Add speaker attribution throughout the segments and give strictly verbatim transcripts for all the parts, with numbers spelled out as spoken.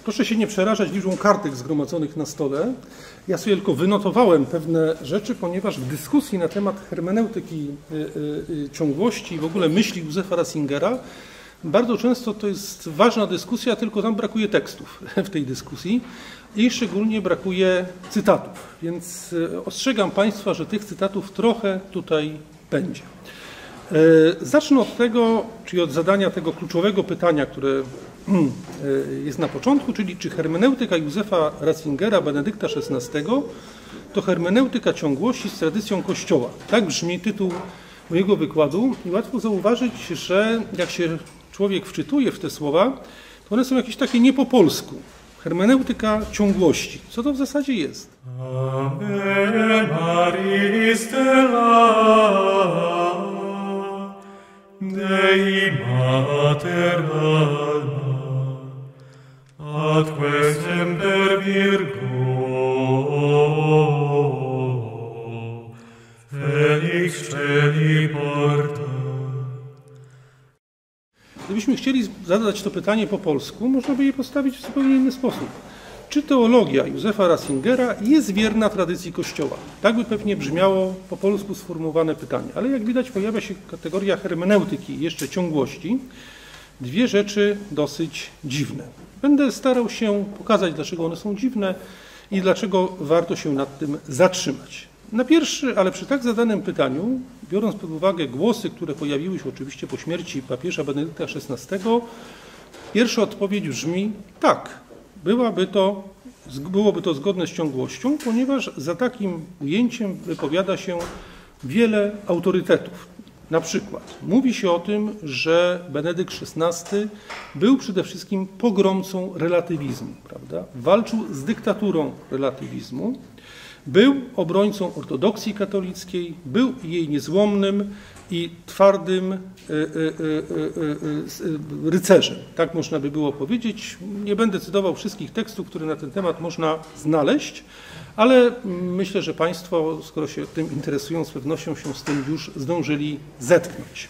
Speaker 1: Proszę się nie przerażać liczbą kartek zgromadzonych na stole. Ja sobie tylko wynotowałem pewne rzeczy, ponieważ w dyskusji na temat hermeneutyki y, y, ciągłości i w ogóle myśli Józefa Ratzingera bardzo często to jest ważna dyskusja, tylko tam brakuje tekstów w tej dyskusji i szczególnie brakuje cytatów. Więc ostrzegam Państwa, że tych cytatów trochę tutaj będzie. Zacznę od tego, czyli od zadania tego kluczowego pytania, które jest na początku, czyli czy hermeneutyka Józefa Ratzingera, Benedykta szesnastego to hermeneutyka ciągłości z tradycją Kościoła. Tak brzmi tytuł mojego wykładu i łatwo zauważyć, że jak się człowiek wczytuje w te słowa, to one są jakieś takie nie po polsku. Hermeneutyka ciągłości. Co to w zasadzie jest?
Speaker 2: Ave Maria stella Dei mater alma atque semper Virgo felix celi porta.
Speaker 1: Gdybyśmy chcieli zadać to pytanie po polsku, można by je postawić w zupełnie inny sposób. Czy teologia Józefa Ratzingera jest wierna tradycji Kościoła? Tak by pewnie brzmiało po polsku sformułowane pytanie. Ale jak widać pojawia się kategoria hermeneutyki, jeszcze ciągłości. Dwie rzeczy dosyć dziwne. Będę starał się pokazać, dlaczego one są dziwne i dlaczego warto się nad tym zatrzymać. Na pierwszy, ale przy tak zadanym pytaniu, biorąc pod uwagę głosy, które pojawiły się oczywiście po śmierci papieża Benedykta szesnastego, pierwsza odpowiedź brzmi tak. Byłaby to, byłoby to zgodne z ciągłością, ponieważ za takim ujęciem wypowiada się wiele autorytetów. Na przykład mówi się o tym, że Benedykt szesnasty był przede wszystkim pogromcą relatywizmu, prawda? Walczył z dyktaturą relatywizmu, był obrońcą ortodoksji katolickiej, był jej niezłomnym i twardym rycerzem. Tak można by było powiedzieć. Nie będę cytował wszystkich tekstów, które na ten temat można znaleźć, ale myślę, że Państwo, skoro się tym interesują, z pewnością się z tym już zdążyli zetknąć.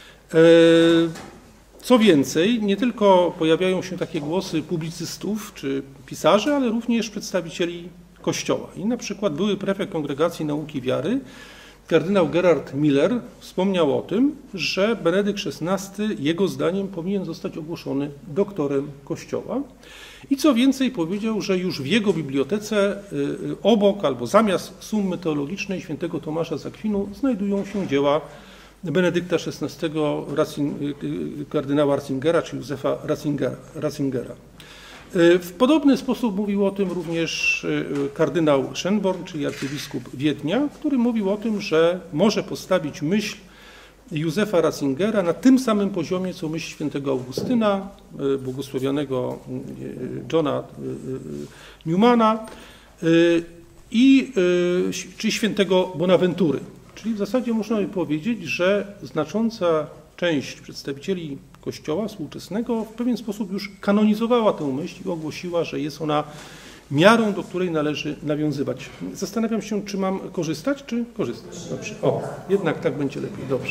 Speaker 1: Co więcej, nie tylko pojawiają się takie głosy publicystów czy pisarzy, ale również przedstawicieli Kościoła. I na przykład były prefekt Kongregacji Nauki Wiary, kardynał Gerhard Miller, wspomniał o tym, że Benedykt szesnasty jego zdaniem powinien zostać ogłoszony doktorem Kościoła. I co więcej powiedział, że już w jego bibliotece obok albo zamiast Summy Teologicznej świętego Tomasza z Akwinu znajdują się dzieła Benedykta szesnastego, kardynała Ratzingera czy Józefa Ratzingera. W podobny sposób mówił o tym również kardynał Schönborn, czyli arcybiskup Wiednia, który mówił o tym, że może postawić myśl Józefa Ratzingera na tym samym poziomie, co myśl świętego Augustyna, błogosławionego Johna Newmana, i, czy świętego Bonaventury. Czyli w zasadzie można by powiedzieć, że znacząca część przedstawicieli Kościoła współczesnego w pewien sposób już kanonizowała tę myśl i ogłosiła, że jest ona miarą, do której należy nawiązywać. Zastanawiam się, czy mam korzystać, czy korzystać. Dobrze. O, jednak tak będzie lepiej. Dobrze.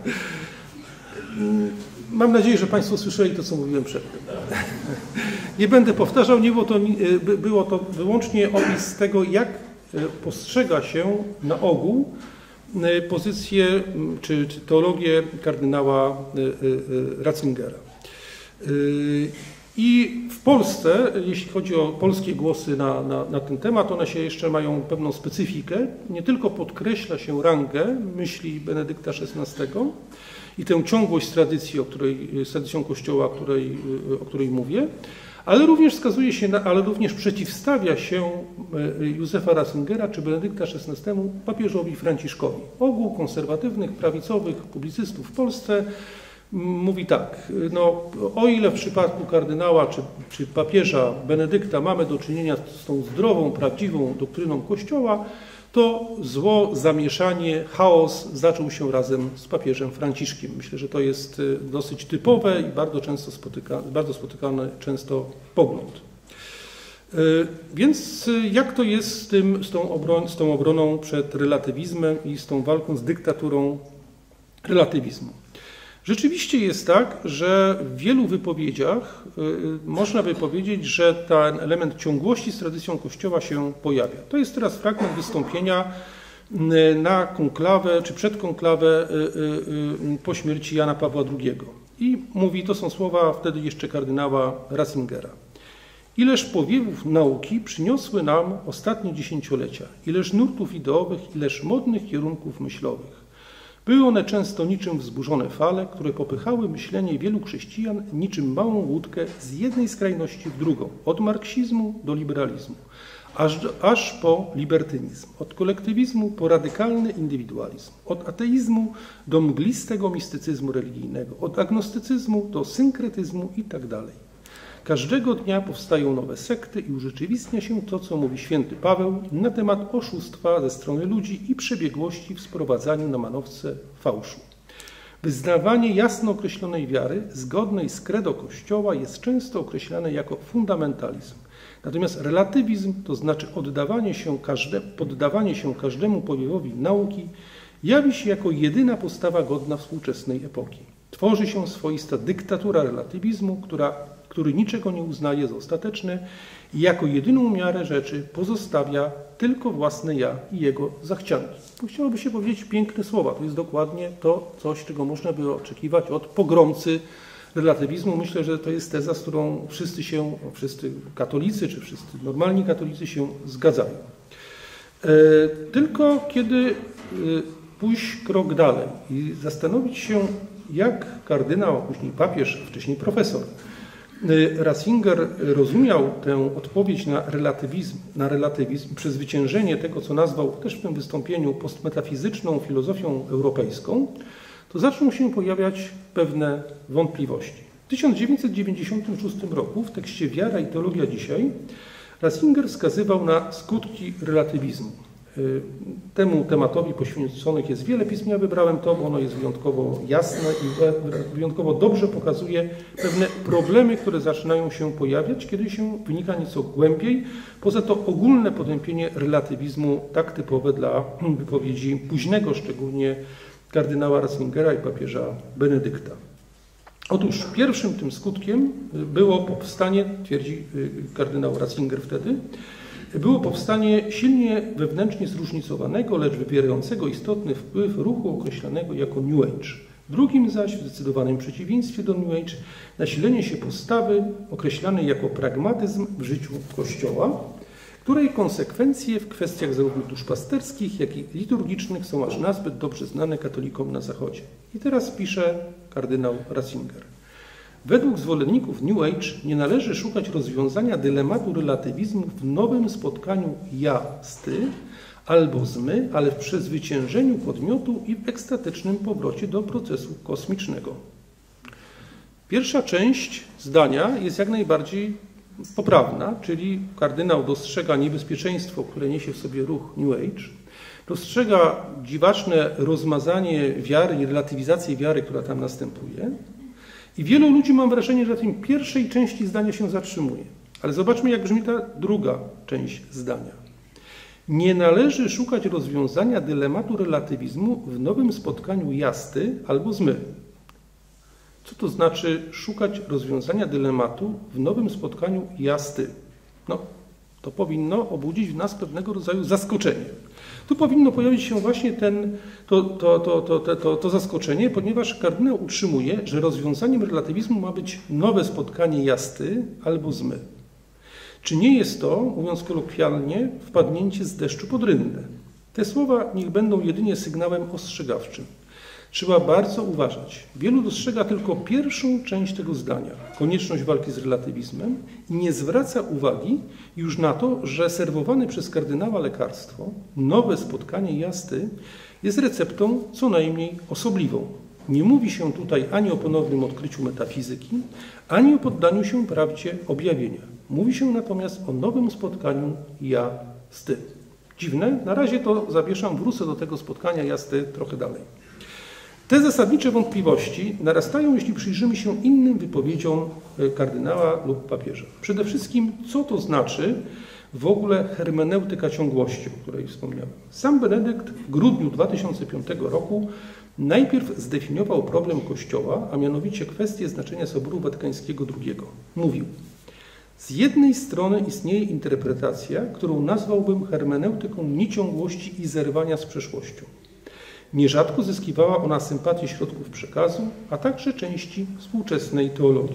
Speaker 1: Mam nadzieję, że Państwo słyszeli to, co mówiłem przedtem. Nie będę powtarzał, nie było to, było to wyłącznie opis tego, jak postrzega się na ogół pozycję czy, czy teologię kardynała Ratzingera. I w Polsce, jeśli chodzi o polskie głosy na, na, na ten temat, one się jeszcze mają pewną specyfikę. Nie tylko podkreśla się rangę myśli Benedykta szesnastego i tę ciągłość z tradycji, o której, z tradycją Kościoła, o której, o której mówię, ale również wskazuje się, na, ale również przeciwstawia się Józefa Ratzingera czy Benedykta szesnastego papieżowi Franciszkowi. Ogół konserwatywnych, prawicowych publicystów w Polsce mówi tak, no, o ile w przypadku kardynała czy, czy papieża Benedykta mamy do czynienia z tą zdrową, prawdziwą doktryną Kościoła, to zło, zamieszanie, chaos zaczął się razem z papieżem Franciszkiem. Myślę, że to jest dosyć typowe i bardzo często spotyka, bardzo spotykany często pogląd. Więc jak to jest z, tym, z, tą obron, z tą obroną przed relatywizmem i z tą walką z dyktaturą relatywizmu? Rzeczywiście jest tak, że w wielu wypowiedziach można by powiedzieć, że ten element ciągłości z tradycją Kościoła się pojawia. To jest teraz fragment wystąpienia na konklawę, czy przed konklawę po śmierci Jana Pawła drugiego. I mówi, to są słowa wtedy jeszcze kardynała Ratzingera. Ileż powiewów nauki przyniosły nam ostatnie dziesięciolecia, ileż nurtów ideowych, ileż modnych kierunków myślowych. Były one często niczym wzburzone fale, które popychały myślenie wielu chrześcijan niczym małą łódkę z jednej skrajności w drugą, od marksizmu do liberalizmu, aż, do, aż po libertynizm, od kolektywizmu po radykalny indywidualizm, od ateizmu do mglistego mistycyzmu religijnego, od agnostycyzmu do synkretyzmu itd. Każdego dnia powstają nowe sekty i urzeczywistnia się to, co mówi święty Paweł na temat oszustwa ze strony ludzi i przebiegłości w sprowadzaniu na manowce fałszu. Wyznawanie jasno określonej wiary, zgodnej z credo Kościoła, jest często określane jako fundamentalizm. Natomiast relatywizm, to znaczy oddawanie się każde, poddawanie się każdemu powiewowi nauki, jawi się jako jedyna postawa godna współczesnej epoki. Tworzy się swoista dyktatura relatywizmu, która który niczego nie uznaje za ostateczne i jako jedyną miarę rzeczy pozostawia tylko własne ja i jego zachcianki. Tu chciałoby się powiedzieć piękne słowa. To jest dokładnie to coś, czego można by oczekiwać od pogromcy relatywizmu. Myślę, że to jest teza, z którą wszyscy się, wszyscy katolicy, czy wszyscy normalni katolicy się zgadzają. E, tylko kiedy pójść krok dalej i zastanowić się, jak kardynał, a później papież, a wcześniej profesor Ratzinger rozumiał tę odpowiedź na relatywizm, na relatywizm, przezwyciężenie tego, co nazwał też w tym wystąpieniu postmetafizyczną filozofią europejską, to zaczną się pojawiać pewne wątpliwości. W tysiąc dziewięćset dziewięćdziesiątym szóstym roku w tekście Wiara i teologia dzisiaj Ratzinger wskazywał na skutki relatywizmu. Temu tematowi poświęconych jest wiele pism. Ja wybrałem to, bo ono jest wyjątkowo jasne i wyjątkowo dobrze pokazuje pewne problemy, które zaczynają się pojawiać, kiedy się wynika nieco głębiej. Poza to ogólne potępienie relatywizmu, tak typowe dla wypowiedzi późnego, szczególnie kardynała Ratzingera i papieża Benedykta. Otóż pierwszym tym skutkiem było powstanie, twierdzi kardynał Ratzinger wtedy, było powstanie silnie wewnętrznie zróżnicowanego, lecz wywierającego istotny wpływ ruchu określanego jako New Age. Drugim zaś, w zdecydowanym przeciwieństwie do New Age, nasilenie się postawy określanej jako pragmatyzm w życiu Kościoła, której konsekwencje w kwestiach zarówno duszpasterskich, jak i liturgicznych są aż nazbyt dobrze znane katolikom na Zachodzie. I teraz pisze kardynał Ratzinger. Według zwolenników New Age nie należy szukać rozwiązania dylematu relatywizmu w nowym spotkaniu ja z ty albo z my, ale w przezwyciężeniu podmiotu i w ekstatycznym powrocie do procesu kosmicznego. Pierwsza część zdania jest jak najbardziej poprawna, czyli kardynał dostrzega niebezpieczeństwo, które niesie w sobie ruch New Age, dostrzega dziwaczne rozmazanie wiary i relatywizację wiary, która tam następuje. I wielu ludzi, mam wrażenie, że na tej pierwszej części zdania się zatrzymuje. Ale zobaczmy, jak brzmi ta druga część zdania. Nie należy szukać rozwiązania dylematu relatywizmu w nowym spotkaniu jasty albo z my. Co to znaczy szukać rozwiązania dylematu w nowym spotkaniu jasty? No, to powinno obudzić w nas pewnego rodzaju zaskoczenie. Tu powinno pojawić się właśnie ten, to, to, to, to, to, to zaskoczenie, ponieważ kardynał utrzymuje, że rozwiązaniem relatywizmu ma być nowe spotkanie jasty albo z my. Czy nie jest to, mówiąc kolokwialnie, wpadnięcie z deszczu pod rynnę? Te słowa niech będą jedynie sygnałem ostrzegawczym. Trzeba bardzo uważać. Wielu dostrzega tylko pierwszą część tego zdania, konieczność walki z relatywizmem i nie zwraca uwagi już na to, że serwowane przez kardynała lekarstwo, nowe spotkanie jasty, jest receptą co najmniej osobliwą. Nie mówi się tutaj ani o ponownym odkryciu metafizyki, ani o poddaniu się prawdzie objawienia. Mówi się natomiast o nowym spotkaniu ja z ty. Dziwne? Na razie to zawieszam, wrócę do tego spotkania ja z ty trochę dalej. Te zasadnicze wątpliwości narastają, jeśli przyjrzymy się innym wypowiedziom kardynała lub papieża. Przede wszystkim, co to znaczy w ogóle hermeneutyka ciągłości, o której wspomniałem. Sam Benedykt w grudniu dwa tysiące piątego roku najpierw zdefiniował problem Kościoła, a mianowicie kwestię znaczenia Soboru Watykańskiego drugiego. Mówił: z jednej strony istnieje interpretacja, którą nazwałbym hermeneutyką nieciągłości i zerwania z przeszłością. Nierzadko zyskiwała ona sympatię środków przekazu, a także części współczesnej teologii.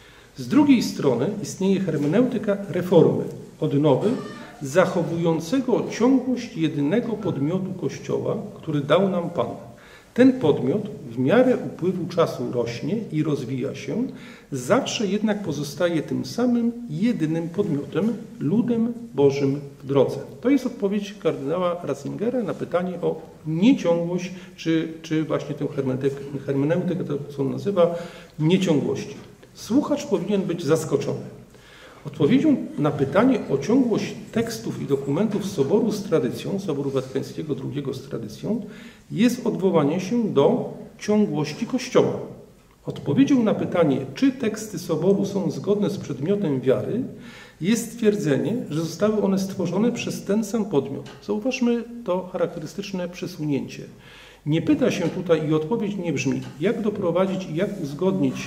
Speaker 1: Z drugiej strony istnieje hermeneutyka reformy, odnowy, zachowującego ciągłość jedynego podmiotu Kościoła, który dał nam Pan. Ten podmiot w miarę upływu czasu rośnie i rozwija się, zawsze jednak pozostaje tym samym jedynym podmiotem, ludem Bożym w drodze. To jest odpowiedź kardynała Ratzingera na pytanie o nieciągłość, czy, czy właśnie tę hermeneutykę, hermeneutykę, to co on nazywa, nieciągłości. Słuchacz powinien być zaskoczony. Odpowiedzią na pytanie o ciągłość tekstów i dokumentów Soboru z tradycją, Soboru Watykańskiego drugiego z tradycją, jest odwołanie się do ciągłości Kościoła. Odpowiedzią na pytanie, czy teksty Soboru są zgodne z przedmiotem wiary, jest stwierdzenie, że zostały one stworzone przez ten sam podmiot. Zauważmy to charakterystyczne przesunięcie. Nie pyta się tutaj i odpowiedź nie brzmi, jak doprowadzić i jak uzgodnić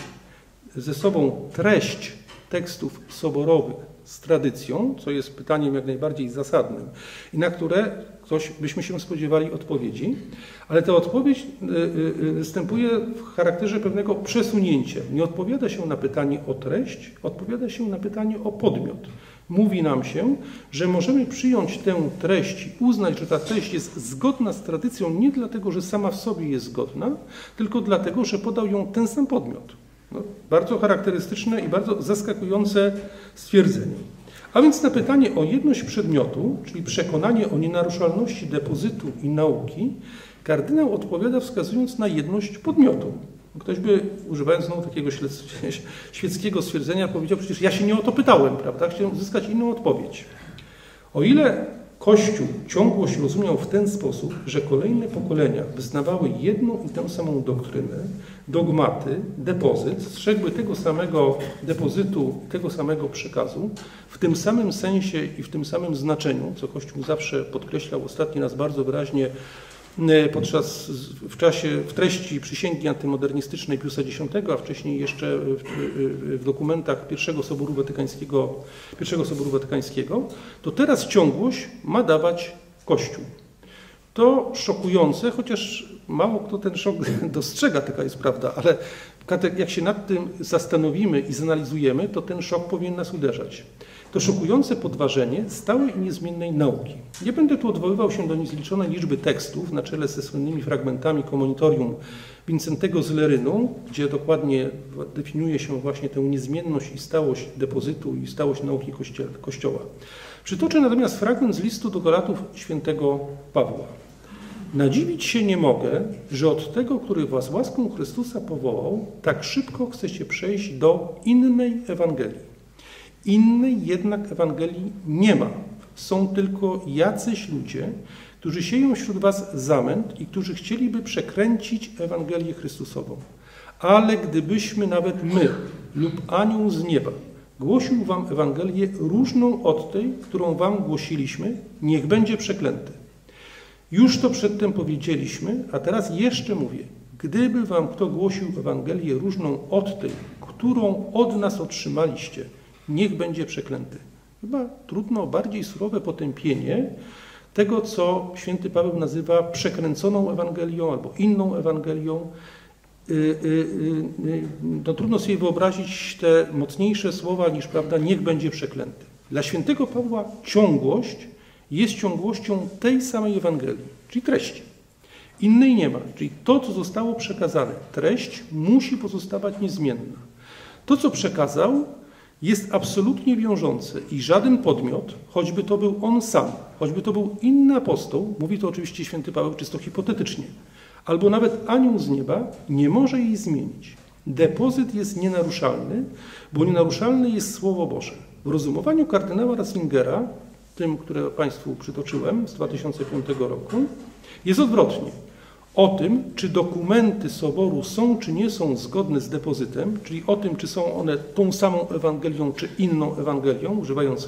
Speaker 1: ze sobą treść tekstów soborowych z tradycją, co jest pytaniem jak najbardziej zasadnym i na które ktoś byśmy się spodziewali odpowiedzi, ale ta odpowiedź występuje w charakterze pewnego przesunięcia. Nie odpowiada się na pytanie o treść, odpowiada się na pytanie o podmiot. Mówi nam się, że możemy przyjąć tę treść i uznać, że ta treść jest zgodna z tradycją nie dlatego, że sama w sobie jest zgodna, tylko dlatego, że podał ją ten sam podmiot. No, bardzo charakterystyczne i bardzo zaskakujące stwierdzenie. A więc na pytanie o jedność przedmiotu, czyli przekonanie o nienaruszalności depozytu i nauki, kardynał odpowiada wskazując na jedność podmiotu. Ktoś by, używając znowu takiego świeckiego stwierdzenia, powiedział: przecież ja się nie o to pytałem, prawda? Chciałem uzyskać inną odpowiedź. O ile Kościół ciągłość rozumiał w ten sposób, że kolejne pokolenia wyznawały jedną i tę samą doktrynę, dogmaty, depozyt, strzegły tego samego depozytu, tego samego przekazu, w tym samym sensie i w tym samym znaczeniu, co Kościół zawsze podkreślał ostatni raz bardzo wyraźnie podczas, w czasie, w treści przysięgi antymodernistycznej Piusa Dziesiątego, a wcześniej jeszcze w, w dokumentach pierwszego Soboru Watykańskiego, pierwszego Soboru Watykańskiego, to teraz ciągłość ma dawać Kościół. To szokujące, chociaż mało kto ten szok dostrzega, taka jest prawda, ale jak się nad tym zastanowimy i zanalizujemy, to ten szok powinien nas uderzać. To szokujące podważenie stałej i niezmiennej nauki. Nie będę tu odwoływał się do niezliczonej liczby tekstów na czele ze słynnymi fragmentami komonitorium Wincentego z Lerynu, gdzie dokładnie definiuje się właśnie tę niezmienność i stałość depozytu i stałość nauki Kościoła. Przytoczę natomiast fragment z listu do Galatów świętego Pawła. Nadziwić się nie mogę, że od tego, który was łaską Chrystusa powołał, tak szybko chcecie przejść do innej Ewangelii. Innej jednak Ewangelii nie ma. Są tylko jacyś ludzie, którzy sieją wśród was zamęt i którzy chcieliby przekręcić Ewangelię Chrystusową. Ale gdybyśmy nawet my lub anioł z nieba głosił wam Ewangelię różną od tej, którą wam głosiliśmy, niech będzie przeklęty. Już to przedtem powiedzieliśmy, a teraz jeszcze mówię. Gdyby wam kto głosił Ewangelię różną od tej, którą od nas otrzymaliście, niech będzie przeklęty. Chyba trudno o bardziej surowe potępienie tego, co święty Paweł nazywa przekręconą Ewangelią albo inną Ewangelią. No, trudno sobie wyobrazić te mocniejsze słowa niż, prawda, niech będzie przeklęty. Dla świętego Pawła ciągłość jest ciągłością tej samej Ewangelii, czyli treści. Innej nie ma, czyli to, co zostało przekazane. Treść musi pozostawać niezmienna. To, co przekazał, jest absolutnie wiążące i żaden podmiot, choćby to był on sam, choćby to był inny apostoł, mówi to oczywiście święty Paweł czysto hipotetycznie, albo nawet anioł z nieba, nie może jej zmienić. Depozyt jest nienaruszalny, bo nienaruszalne jest Słowo Boże. W rozumowaniu kardynała Ratzingera, tym, które Państwu przytoczyłem z dwa tysiące piątego roku, jest odwrotnie. O tym, czy dokumenty Soboru są, czy nie są zgodne z depozytem, czyli o tym, czy są one tą samą Ewangelią, czy inną Ewangelią, używając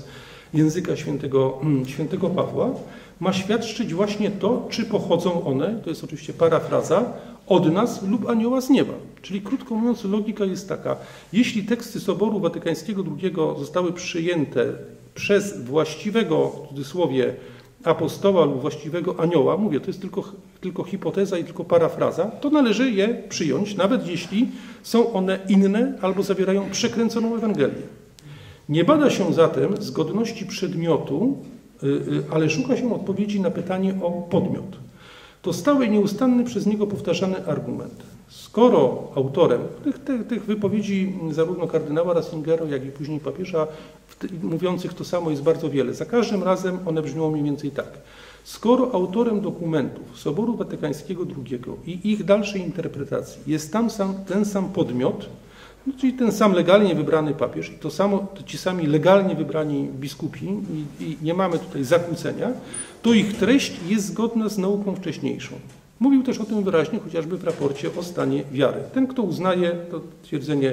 Speaker 1: języka świętego, świętego Pawła, ma świadczyć właśnie to, czy pochodzą one, to jest oczywiście parafraza, od nas lub anioła z nieba. Czyli krótko mówiąc, logika jest taka, jeśli teksty Soboru Watykańskiego drugiego zostały przyjęte przez właściwego, w cudzysłowie, apostoła lub właściwego anioła, mówię, to jest tylko, tylko hipoteza i tylko parafraza, to należy je przyjąć, nawet jeśli są one inne albo zawierają przekręconą Ewangelię. Nie bada się zatem zgodności przedmiotu, ale szuka się odpowiedzi na pytanie o podmiot. To stały i nieustanny przez niego powtarzany argument. Skoro autorem tych, tych, tych wypowiedzi zarówno kardynała Ratzingera, jak i później papieża mówiących to samo jest bardzo wiele, za każdym razem one brzmią mniej więcej tak. Skoro autorem dokumentów Soboru Watykańskiego drugiego i ich dalszej interpretacji jest tam sam, ten sam podmiot, no, czyli ten sam legalnie wybrany papież i to samo, to ci sami legalnie wybrani biskupi i, i nie mamy tutaj zakłócenia, to ich treść jest zgodna z nauką wcześniejszą. Mówił też o tym wyraźnie chociażby w raporcie o stanie wiary. Ten, kto uznaje, to twierdzenie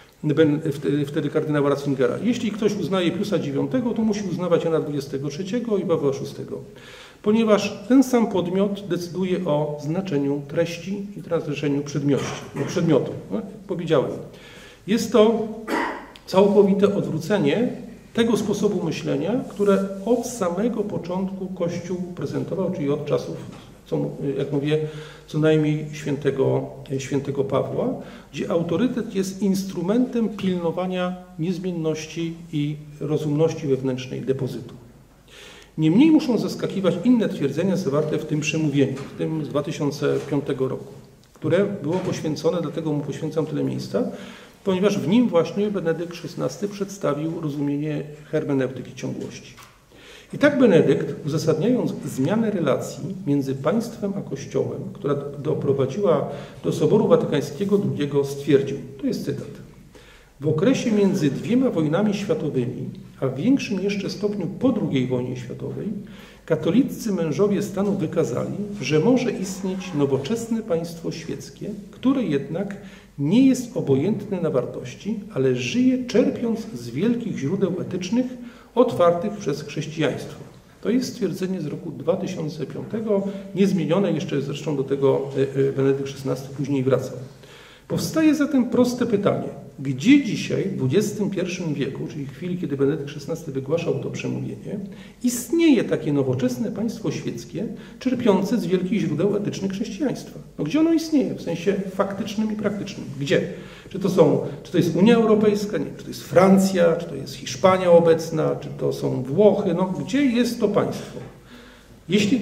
Speaker 1: wtedy kardynała Ratzingera, jeśli ktoś uznaje Piusa dziewiątego, to musi uznawać Jana dwudziestego trzeciego i Pawła szóstego. Ponieważ ten sam podmiot decyduje o znaczeniu treści i transgresjeniu przedmiotu. No, jak powiedziałem, jest to całkowite odwrócenie tego sposobu myślenia, które od samego początku Kościół prezentował, czyli od czasów, co, jak mówię, co najmniej świętego, świętego Pawła, gdzie autorytet jest instrumentem pilnowania niezmienności i rozumności wewnętrznej depozytu. Niemniej muszą zaskakiwać inne twierdzenia zawarte w tym przemówieniu, w tym z dwa tysiące piątego roku, które było poświęcone, dlatego mu poświęcam tyle miejsca, ponieważ w nim właśnie Benedykt szesnasty przedstawił rozumienie hermeneutyki ciągłości. I tak Benedykt, uzasadniając zmianę relacji między państwem a Kościołem, która doprowadziła do Soboru Watykańskiego drugiego, stwierdził, to jest cytat, w okresie między dwiema wojnami światowymi, a w większym jeszcze stopniu po drugiej wojnie światowej, katoliccy mężowie stanu wykazali, że może istnieć nowoczesne państwo świeckie, które jednak nie jest obojętne na wartości, ale żyje czerpiąc z wielkich źródeł etycznych otwartych przez chrześcijaństwo. To jest stwierdzenie z roku dwa tysiące piątego, niezmienione, jeszcze zresztą do tego Benedykt szesnasty później wracał. Powstaje zatem proste pytanie, gdzie dzisiaj w dwudziestym pierwszym wieku, czyli w chwili, kiedy Benedykt szesnasty wygłaszał to przemówienie, istnieje takie nowoczesne państwo świeckie, czerpiące z wielkich źródeł etycznych chrześcijaństwa? No gdzie ono istnieje w sensie faktycznym i praktycznym? Gdzie? Czy to są, czy to jest Unia Europejska, nie, czy to jest Francja, czy to jest Hiszpania obecna, czy to są Włochy, no gdzie jest to państwo? Jeśli,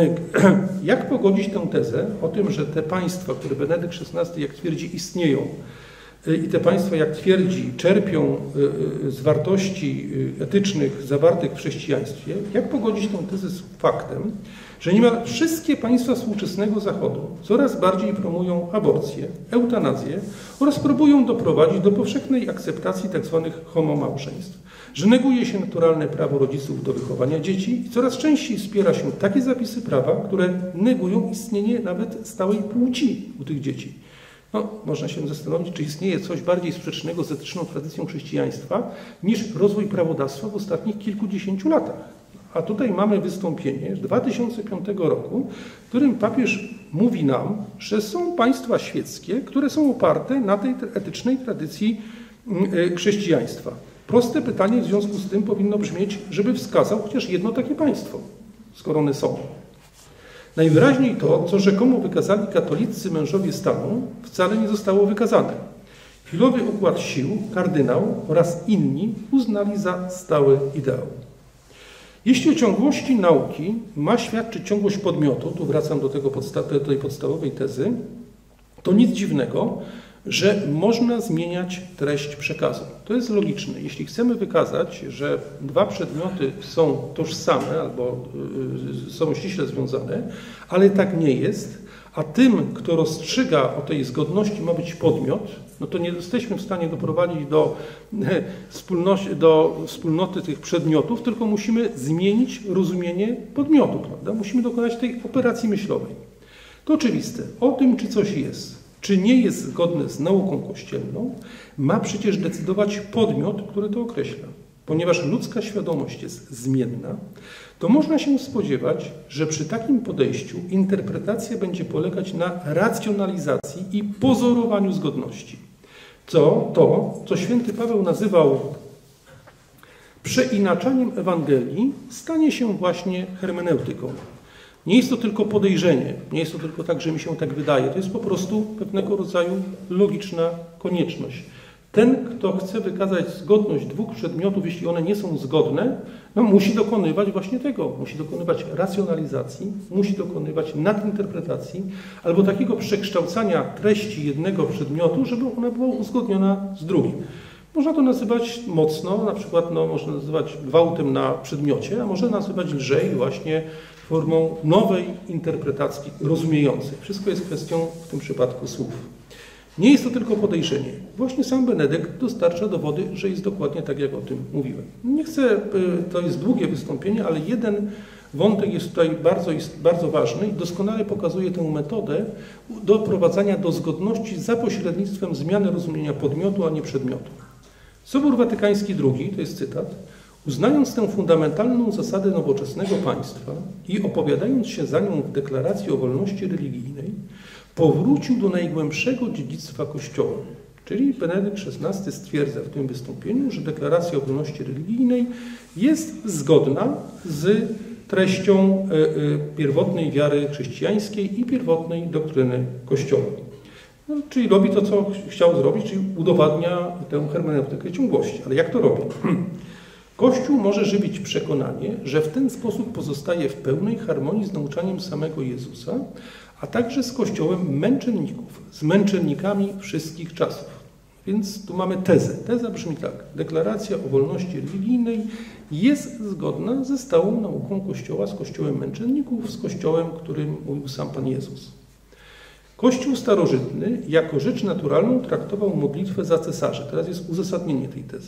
Speaker 1: jak pogodzić tę tezę o tym, że te państwa, które Benedykt szesnasty, jak twierdzi, istnieją i te państwa, jak twierdzi, czerpią z wartości etycznych zawartych w chrześcijaństwie, jak pogodzić tę tezę z faktem, że niemal wszystkie państwa współczesnego Zachodu coraz bardziej promują aborcję, eutanazję oraz próbują doprowadzić do powszechnej akceptacji tzw. homomałżeństw, że neguje się naturalne prawo rodziców do wychowania dzieci i coraz częściej wspiera się takie zapisy prawa, które negują istnienie nawet stałej płci u tych dzieci. No, można się zastanowić, czy istnieje coś bardziej sprzecznego z etyczną tradycją chrześcijaństwa niż rozwój prawodawstwa w ostatnich kilkudziesięciu latach. A tutaj mamy wystąpienie z dwa tysiące piątego roku, w którym papież mówi nam, że są państwa świeckie, które są oparte na tej etycznej tradycji chrześcijaństwa. Proste pytanie w związku z tym powinno brzmieć, żeby wskazał chociaż jedno takie państwo, skoro one są. Najwyraźniej to, co rzekomo wykazali katolicy mężowie stanu, wcale nie zostało wykazane. Chwilowy układ sił, kardynał oraz inni uznali za stały ideał. Jeśli o ciągłości nauki ma świadczyć ciągłość podmiotu, tu wracam do, tego podsta- do tej podstawowej tezy, to nic dziwnego, że można zmieniać treść przekazu. To jest logiczne. Jeśli chcemy wykazać, że dwa przedmioty są tożsame albo y, są ściśle związane, ale tak nie jest, a tym, kto rozstrzyga o tej zgodności, ma być podmiot, no to nie jesteśmy w stanie doprowadzić do, wspólności, do wspólnoty tych przedmiotów, tylko musimy zmienić rozumienie podmiotu, prawda? Musimy dokonać tej operacji myślowej. To oczywiste. O tym, czy coś jest, czy nie jest zgodne z nauką kościelną, ma przecież decydować podmiot, który to określa. ponieważ ludzka świadomość jest zmienna, to można się spodziewać, że przy takim podejściu interpretacja będzie polegać na racjonalizacji i pozorowaniu zgodności. Co to, co święty Paweł nazywał przeinaczaniem Ewangelii, stanie się właśnie hermeneutyką. Nie jest to tylko podejrzenie, nie jest to tylko tak, że mi się tak wydaje, to jest po prostu pewnego rodzaju logiczna konieczność. Ten, kto chce wykazać zgodność dwóch przedmiotów, jeśli one nie są zgodne, no musi dokonywać właśnie tego, musi dokonywać racjonalizacji, musi dokonywać nadinterpretacji albo takiego przekształcania treści jednego przedmiotu, żeby ona była uzgodniona z drugim. Można to nazywać mocno, na przykład no, można nazywać gwałtem na przedmiocie, a można nazywać lżej właśnie formą nowej interpretacji rozumiejącej. Wszystko jest kwestią w tym przypadku słów. Nie jest to tylko podejrzenie. Właśnie sam Benedykt dostarcza dowody, że jest dokładnie tak, jak o tym mówiłem. Nie chcę, to jest długie wystąpienie, ale jeden wątek jest tutaj bardzo, jest bardzo ważny i doskonale pokazuje tę metodę doprowadzania do zgodności za pośrednictwem zmiany rozumienia podmiotu, a nie przedmiotu. Sobór Watykański drugi, to jest cytat, uznając tę fundamentalną zasadę nowoczesnego państwa i opowiadając się za nią w deklaracji o wolności religijnej, powrócił do najgłębszego dziedzictwa Kościoła. Czyli Benedykt szesnasty stwierdza w tym wystąpieniu, że deklaracja o wolności religijnej jest zgodna z treścią pierwotnej wiary chrześcijańskiej i pierwotnej doktryny Kościoła. No, czyli robi to, co chciał zrobić, czyli udowadnia tę hermeneutykę ciągłości. Ale jak to robi? Kościół może żywić przekonanie, że w ten sposób pozostaje w pełnej harmonii z nauczaniem samego Jezusa, a także z Kościołem męczenników, z męczennikami wszystkich czasów. Więc tu mamy tezę. Teza brzmi tak. Deklaracja o wolności religijnej jest zgodna ze stałą nauką Kościoła, z Kościołem męczenników, z Kościołem, którym mówił sam Pan Jezus. Kościół starożytny jako rzecz naturalną traktował modlitwę za cesarzy. Teraz jest uzasadnienie tej tezy.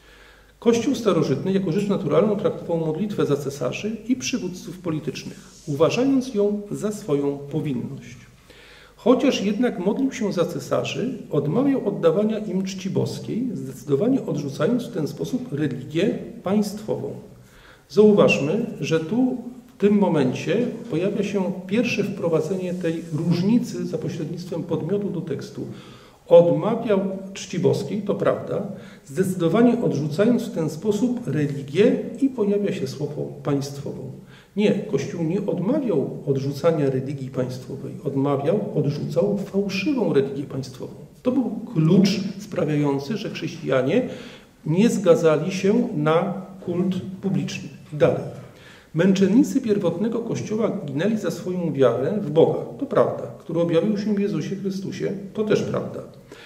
Speaker 1: Kościół starożytny jako rzecz naturalną traktował modlitwę za cesarzy i przywódców politycznych, uważając ją za swoją powinność. Chociaż jednak modlił się za cesarzy, odmawiał oddawania im czci boskiej, zdecydowanie odrzucając w ten sposób religię państwową. Zauważmy, że tu w tym momencie pojawia się pierwsze wprowadzenie tej różnicy za pośrednictwem podmiotu do tekstu. Odmawiał czci boskiej, to prawda, zdecydowanie odrzucając w ten sposób religię i pojawia się słowo państwową. Nie, Kościół nie odmawiał odrzucania religii państwowej, odmawiał, odrzucał fałszywą religię państwową. To był klucz sprawiający, że chrześcijanie nie zgadzali się na kult publiczny. I dalej. Męczennicy pierwotnego Kościoła ginęli za swoją wiarę w Boga, to prawda, który objawił się w Jezusie Chrystusie, to też prawda.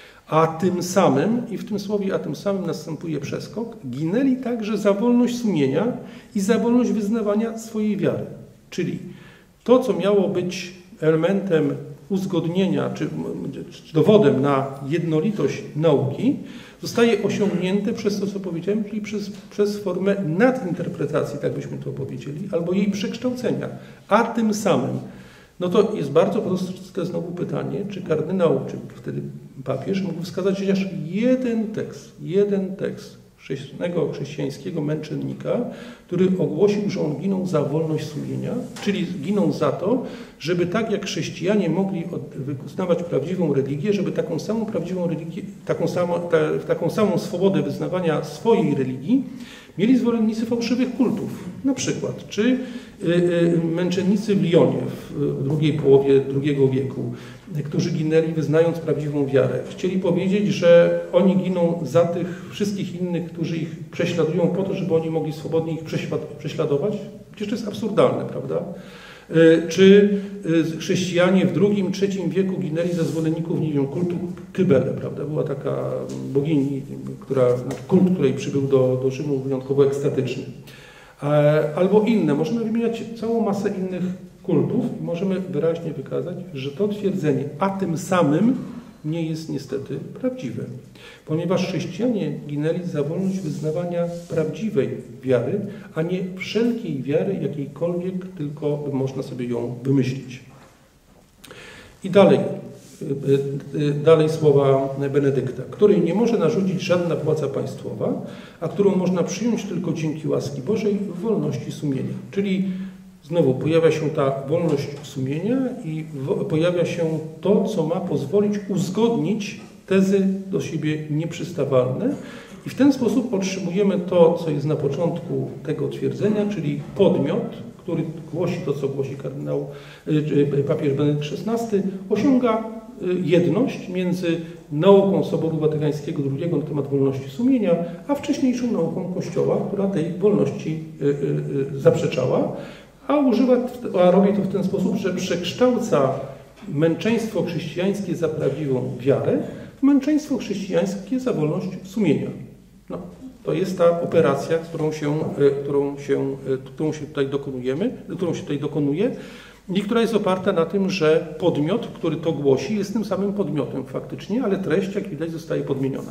Speaker 1: A tym samym, i w tym słowie a tym samym następuje przeskok, ginęli także za wolność sumienia i za wolność wyznawania swojej wiary. Czyli to, co miało być elementem uzgodnienia, czy, czy dowodem na jednolitość nauki, zostaje osiągnięte przez to, co powiedziałem, czyli przez, przez formę nadinterpretacji, tak byśmy to powiedzieli, albo jej przekształcenia. A tym samym, no to jest bardzo proste znowu pytanie, czy kardynał, czy wtedy papież mógł wskazać chociaż jeden tekst, jeden tekst chrześcijanego, chrześcijańskiego męczennika, który ogłosił, że on ginął za wolność sumienia, czyli ginął za to, żeby tak jak chrześcijanie mogli wyznawać prawdziwą religię, żeby taką samą prawdziwą religię, taką samą, ta, taką samą swobodę wyznawania swojej religii mieli zwolennicy fałszywych kultów. Na przykład, czy y, y, męczennicy w Lyonie w drugiej połowie drugiego wieku, którzy ginęli wyznając prawdziwą wiarę. Chcieli powiedzieć, że oni giną za tych wszystkich innych, którzy ich prześladują po to, żeby oni mogli swobodnie ich prześladować. Przecież to jest absurdalne, prawda? Czy chrześcijanie w drugim, trzecim wieku ginęli za zwolenników, nie wiem, kultu Kybele, prawda? Była taka bogini, która, kult, której przybył do, do Rzymu wyjątkowo ekstatyczny. Albo inne. Możemy wymieniać całą masę innych kultów i możemy wyraźnie wykazać, że to twierdzenie, a tym samym nie jest niestety prawdziwe. Ponieważ chrześcijanie ginęli za wolność wyznawania prawdziwej wiary, a nie wszelkiej wiary, jakiejkolwiek tylko można sobie ją wymyślić. I dalej. dalej słowa Benedykta, której nie może narzucić żadna władza państwowa, a którą można przyjąć tylko dzięki łaski Bożej w wolności sumienia. Czyli znowu pojawia się ta wolność sumienia i pojawia się to, co ma pozwolić uzgodnić tezy do siebie nieprzystawalne i w ten sposób otrzymujemy to, co jest na początku tego twierdzenia, czyli podmiot, który głosi to, co głosi kardynał papież Benedykt szesnasty, osiąga jedność między nauką Soboru Watykańskiego drugiego na temat wolności sumienia, a wcześniejszą nauką Kościoła, która tej wolności zaprzeczała, a używa, a robi to w ten sposób, że przekształca męczeństwo chrześcijańskie za prawdziwą wiarę w męczeństwo chrześcijańskie za wolność sumienia. No, to jest ta operacja, którą się, którą się, którą się tutaj dokonujemy, którą się tutaj dokonuje i która jest oparta na tym, że podmiot, który to głosi, jest tym samym podmiotem faktycznie, ale treść, jak widać, zostaje podmieniona.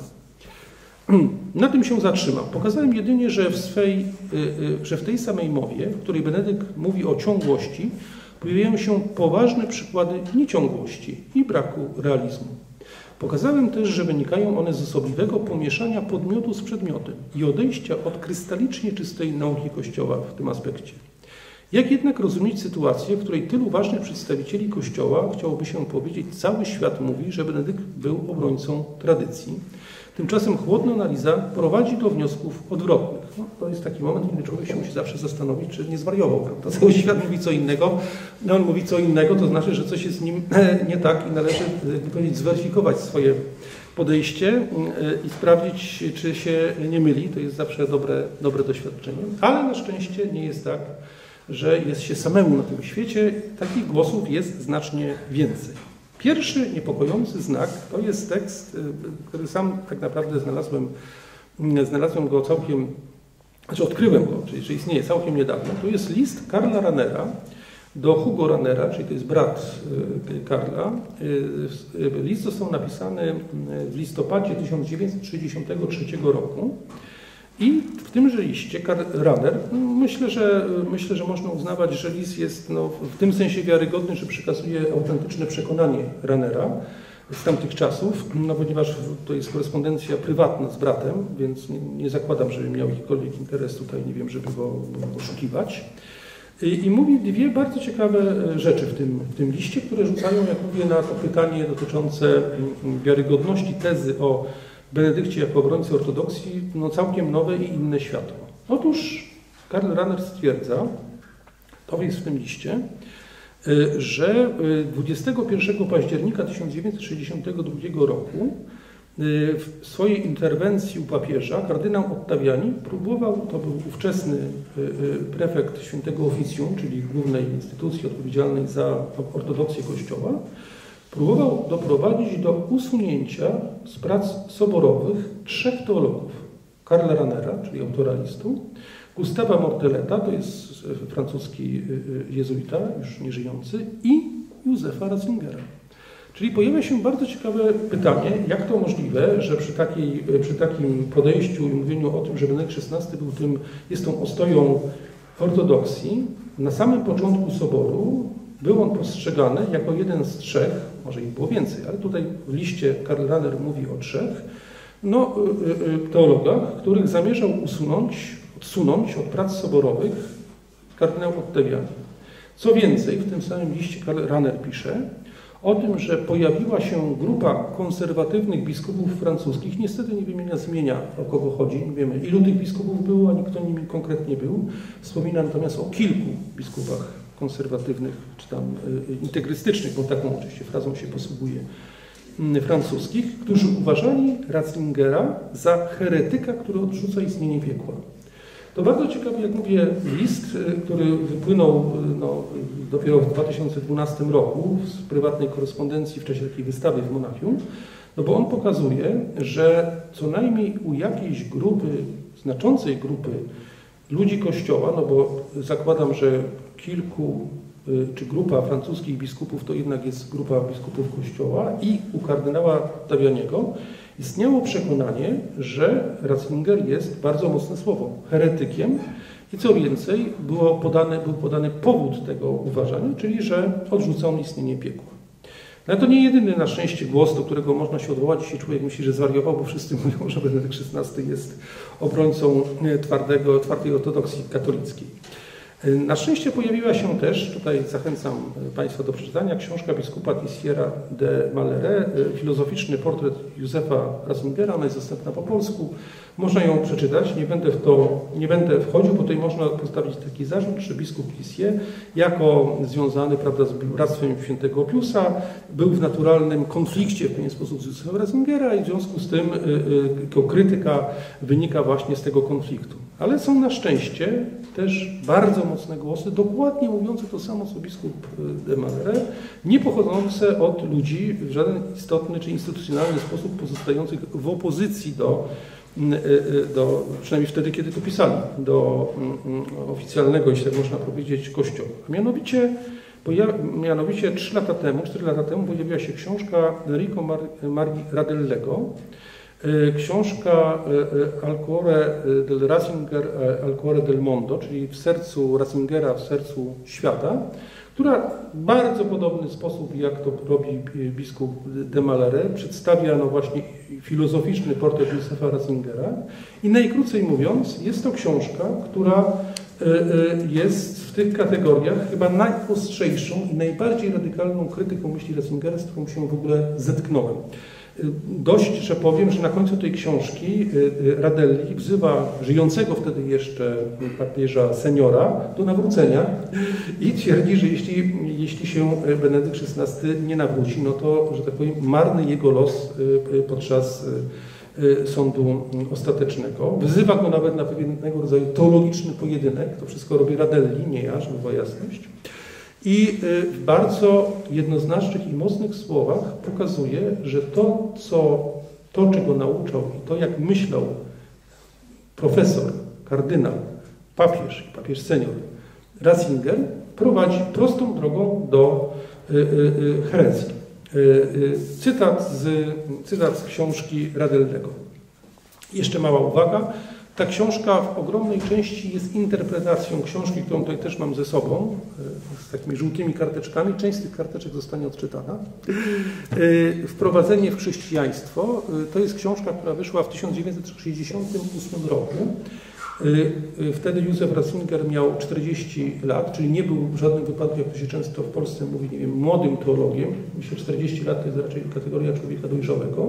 Speaker 1: Na tym się zatrzymam. Pokazałem jedynie, że w, swej, że w tej samej mowie, w której Benedykt mówi o ciągłości, pojawiają się poważne przykłady nieciągłości i braku realizmu. Pokazałem też, że wynikają one z osobliwego pomieszania podmiotu z przedmiotem i odejścia od krystalicznie czystej nauki Kościoła w tym aspekcie. Jak jednak rozumieć sytuację, w której tylu ważnych przedstawicieli Kościoła, chciałoby się powiedzieć, cały świat mówi, że Benedykt był obrońcą tradycji. Tymczasem chłodna analiza prowadzi do wniosków odwrotnych. No, to jest taki moment, kiedy człowiek się musi zawsze zastanowić, czy nie zwariował. Prawda? Cały świat mówi co innego, no on mówi co innego, to znaczy, że coś jest z nim nie tak i należy, jakby powiedzieć, zweryfikować swoje podejście i sprawdzić, czy się nie myli. To jest zawsze dobre, dobre doświadczenie. Ale na szczęście nie jest tak, że jest się samemu na tym świecie. Takich głosów jest znacznie więcej. Pierwszy niepokojący znak to jest tekst, który sam tak naprawdę znalazłem, znalazłem go całkiem, znaczy odkryłem go, czyli że istnieje całkiem niedawno. To jest list Karla Ranera do Hugo Ranera, czyli to jest brat Karla. List został napisany w listopadzie tysiąc dziewięćset sześćdziesiątego trzeciego roku. I w tymże liście Karl Raner, myślę, że, myślę, że można uznawać, że list jest no, w tym sensie wiarygodny, że przekazuje autentyczne przekonanie Ranera z tamtych czasów, no, ponieważ to jest korespondencja prywatna z bratem, więc nie, nie zakładam, żeby miał jakikolwiek interes tutaj, nie wiem, żeby go oszukiwać. I, I mówi dwie bardzo ciekawe rzeczy w tym, w tym liście, które rzucają, jak mówię, na to pytanie dotyczące wiarygodności tezy o Benedykcie jako obrońcy ortodoksji, no całkiem nowe i inne światło. Otóż Karl Raner stwierdza, to jest w tym liście, że dwudziestego pierwszego października tysiąc dziewięćset sześćdziesiątego drugiego roku w swojej interwencji u papieża kardynał Ottaviani próbował, to był ówczesny prefekt Świętego Oficjum, czyli głównej instytucji odpowiedzialnej za ortodoksję Kościoła, próbował doprowadzić do usunięcia z prac soborowych trzech teologów. Karla Ranera, czyli autora listu, Gustawa Morteleta, to jest francuski jezuita, już nieżyjący, i Józefa Ratzingera. Czyli pojawia się bardzo ciekawe pytanie, jak to możliwe, że przy, takiej, przy takim podejściu i mówieniu o tym, że Benedykt szesnasty był tym, jest tą ostoją ortodoksji, na samym początku Soboru był on postrzegany jako jeden z trzech, może ich było więcej, ale tutaj w liście Karl Raner mówi o trzech, no, teologach, których zamierzał usunąć, odsunąć od prac soborowych kardynał Ottaviani. Co więcej, w tym samym liście Karl Raner pisze o tym, że pojawiła się grupa konserwatywnych biskupów francuskich, niestety nie wymienia zmienia, o kogo chodzi, nie wiemy ilu tych biskupów było, ani kto nimi konkretnie był. Wspomina natomiast o kilku biskupach konserwatywnych, czy tam integrystycznych, bo taką oczywiście frazą się posługuje, francuskich, którzy uważali Ratzingera za heretyka, który odrzuca istnienie piekła. To bardzo ciekawy, jak mówię, list, który wypłynął no, dopiero w dwa tysiące dwunastym roku z prywatnej korespondencji w czasie takiej wystawy w Monachium, no bo on pokazuje, że co najmniej u jakiejś grupy, znaczącej grupy ludzi Kościoła, no bo zakładam, że kilku, czy grupa francuskich biskupów to jednak jest grupa biskupów Kościoła i u kardynała Ottavianiego istniało przekonanie, że Ratzinger jest, bardzo mocne słowo, heretykiem i co więcej, było podane, był podany powód tego uważania, czyli że odrzuca on istnienie piekła. No to nie jedyny na szczęście głos, do którego można się odwołać. Jeśli człowiek myśli, że zwariował, bo wszyscy mówią, że Benedykt szesnasty jest obrońcą twardego, twardej ortodoksji katolickiej. Na szczęście pojawiła się też, tutaj zachęcam Państwa do przeczytania, książka biskupa Teissiera de Maleret, filozoficzny portret Józefa Ratzingera, ona jest dostępna po polsku. Można ją przeczytać, nie będę w to nie będę wchodził, bo tutaj można postawić taki zarzut, że biskup Teissier jako związany, prawda, z Bractwem Świętego Piusa był w naturalnym konflikcie w pewien sposób z Józefem Ratzingera i w związku z tym y, y, krytyka wynika właśnie z tego konfliktu. Ale są na szczęście też bardzo mocne głosy, dokładnie mówiące to samo, co biskup de Maleret, nie pochodzące od ludzi w żaden istotny czy instytucjonalny sposób pozostających w opozycji do, do przynajmniej wtedy, kiedy to pisali, do oficjalnego, jeśli tak można powiedzieć, kościoła. Mianowicie, mianowicie trzy lata temu, cztery lata temu pojawiła się książka Enrico Mari Radellego, książka Al cuore del Ratzinger, Al cuore del mondo, czyli w sercu Ratzingera, w sercu świata, która w bardzo podobny sposób, jak to robi biskup de Maleret, przedstawia no właśnie filozoficzny portret Józefa Ratzingera i najkrócej mówiąc, jest to książka, która jest w tych kategoriach chyba najostrzejszą i najbardziej radykalną krytyką myśli Ratzingera, z którą się w ogóle zetknąłem. Dość, że powiem, że na końcu tej książki Radelli wzywa żyjącego wtedy jeszcze papieża seniora do nawrócenia i twierdzi, że jeśli, jeśli się Benedykt szesnasty nie nawróci, no to, że tak powiem, marny jego los podczas sądu ostatecznego. Wzywa go nawet na pewnego rodzaju teologiczny pojedynek. To wszystko robi Radelli, nie ja, żeby była jasność. I w bardzo jednoznacznych i mocnych słowach pokazuje, że to, co, to, czego nauczał i to, jak myślał profesor, kardynał, papież, papież senior Ratzinger, prowadzi prostą drogą do herezji. Cytat z, cytat z książki Radellego. Jeszcze mała uwaga. Ta książka w ogromnej części jest interpretacją książki, którą tutaj też mam ze sobą, z takimi żółtymi karteczkami. Część z tych karteczek zostanie odczytana. Wprowadzenie w chrześcijaństwo to jest książka, która wyszła w tysiąc dziewięćset sześćdziesiątym ósmym roku. Wtedy Józef Ratzinger miał czterdzieści lat, czyli nie był w żadnym wypadku, jak to się często w Polsce mówi, nie wiem, młodym teologiem. Myślę, że czterdzieści lat to jest raczej kategoria człowieka dojrzałego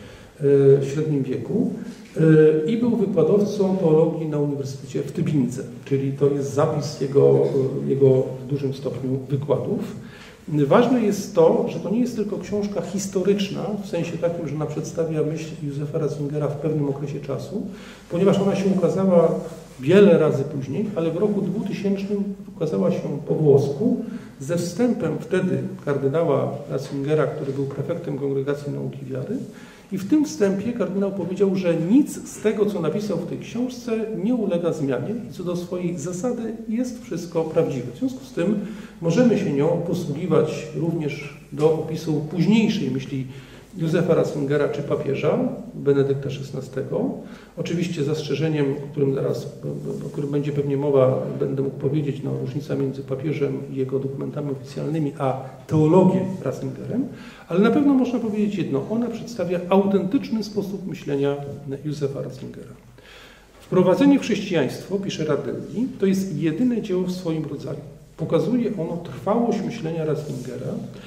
Speaker 1: w średnim wieku. I był wykładowcą teologii na Uniwersytecie w Tybince, czyli to jest zapis jego, jego w dużym stopniu wykładów. Ważne jest to, że to nie jest tylko książka historyczna, w sensie takim, że ona przedstawia myśl Józefa Ratzingera w pewnym okresie czasu, ponieważ ona się ukazała wiele razy później, ale w roku dwutysięcznym ukazała się po włosku ze wstępem wtedy kardynała Ratzingera, który był prefektem Kongregacji Nauki Wiary. I w tym wstępie kardynał powiedział, że nic z tego, co napisał w tej książce, nie ulega zmianie i co do swojej zasady jest wszystko prawdziwe. W związku z tym możemy się nią posługiwać również do opisu późniejszej myśli Józefa Ratzingera czy papieża Benedykta szesnastego. Oczywiście zastrzeżeniem, o którym zaraz, o którym będzie pewnie mowa, będę mógł powiedzieć, no, różnica między papieżem i jego dokumentami oficjalnymi, a teologią Ratzingerem, ale na pewno można powiedzieć jedno, ona przedstawia autentyczny sposób myślenia Józefa Ratzingera. Wprowadzenie w chrześcijaństwo, pisze Radelli, to jest jedyne dzieło w swoim rodzaju. Pokazuje ono trwałość myślenia Ratzingera,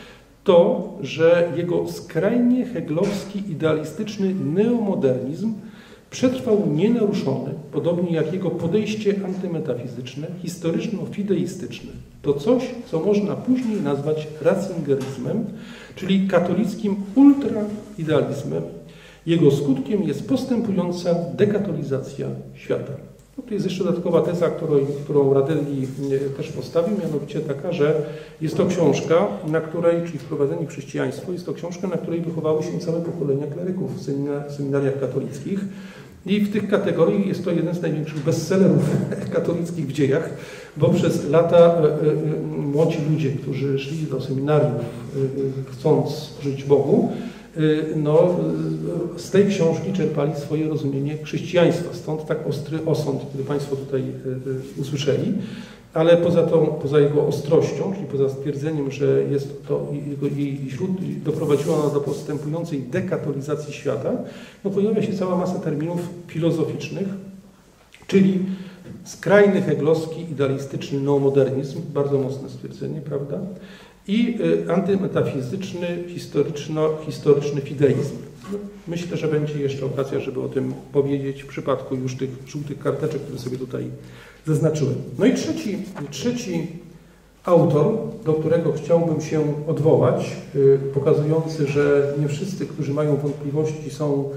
Speaker 1: to, że jego skrajnie heglowski, idealistyczny neomodernizm przetrwał nienaruszony, podobnie jak jego podejście antymetafizyczne, historyczno-fideistyczne. To coś, co można później nazwać ratzingeryzmem, czyli katolickim ultraidealizmem. Jego skutkiem jest postępująca dekatolizacja świata. No, tu jest jeszcze dodatkowa teza, którą, którą Radelli też postawił, mianowicie taka, że jest to książka, na której, czyli Wprowadzenie w chrześcijaństwo, jest to książka, na której wychowały się całe pokolenia kleryków w seminariach katolickich. I w tych kategoriach jest to jeden z największych bestsellerów katolickich w dziejach, bo przez lata młodzi ludzie, którzy szli do seminariów chcąc żyć Bogu, no, z tej książki czerpali swoje rozumienie chrześcijaństwa. Stąd tak ostry osąd, który Państwo tutaj usłyszeli. ale poza, tą, poza jego ostrością, czyli poza stwierdzeniem, że jest to jej doprowadziła ona do postępującej dekatolizacji świata, no pojawia się cała masa terminów filozoficznych, czyli skrajny heglowski, idealistyczny neomodernizm, bardzo mocne stwierdzenie, prawda? I antymetafizyczny, historyczno-historyczny fideizm. Myślę, że będzie jeszcze okazja, żeby o tym powiedzieć w przypadku już tych żółtych karteczek, które sobie tutaj zaznaczyłem. No i trzeci, trzeci autor, do którego chciałbym się odwołać, pokazujący, że nie wszyscy, którzy mają wątpliwości, są,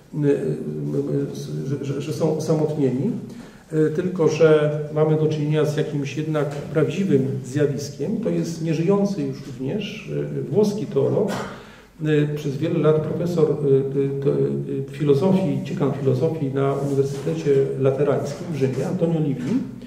Speaker 1: że, że są osamotnieni, tylko że mamy do czynienia z jakimś jednak prawdziwym zjawiskiem. To jest nieżyjący już również włoski teolog, przez wiele lat profesor filozofii, dziekan filozofii na Uniwersytecie Laterańskim w Rzymie, Antonio Livi,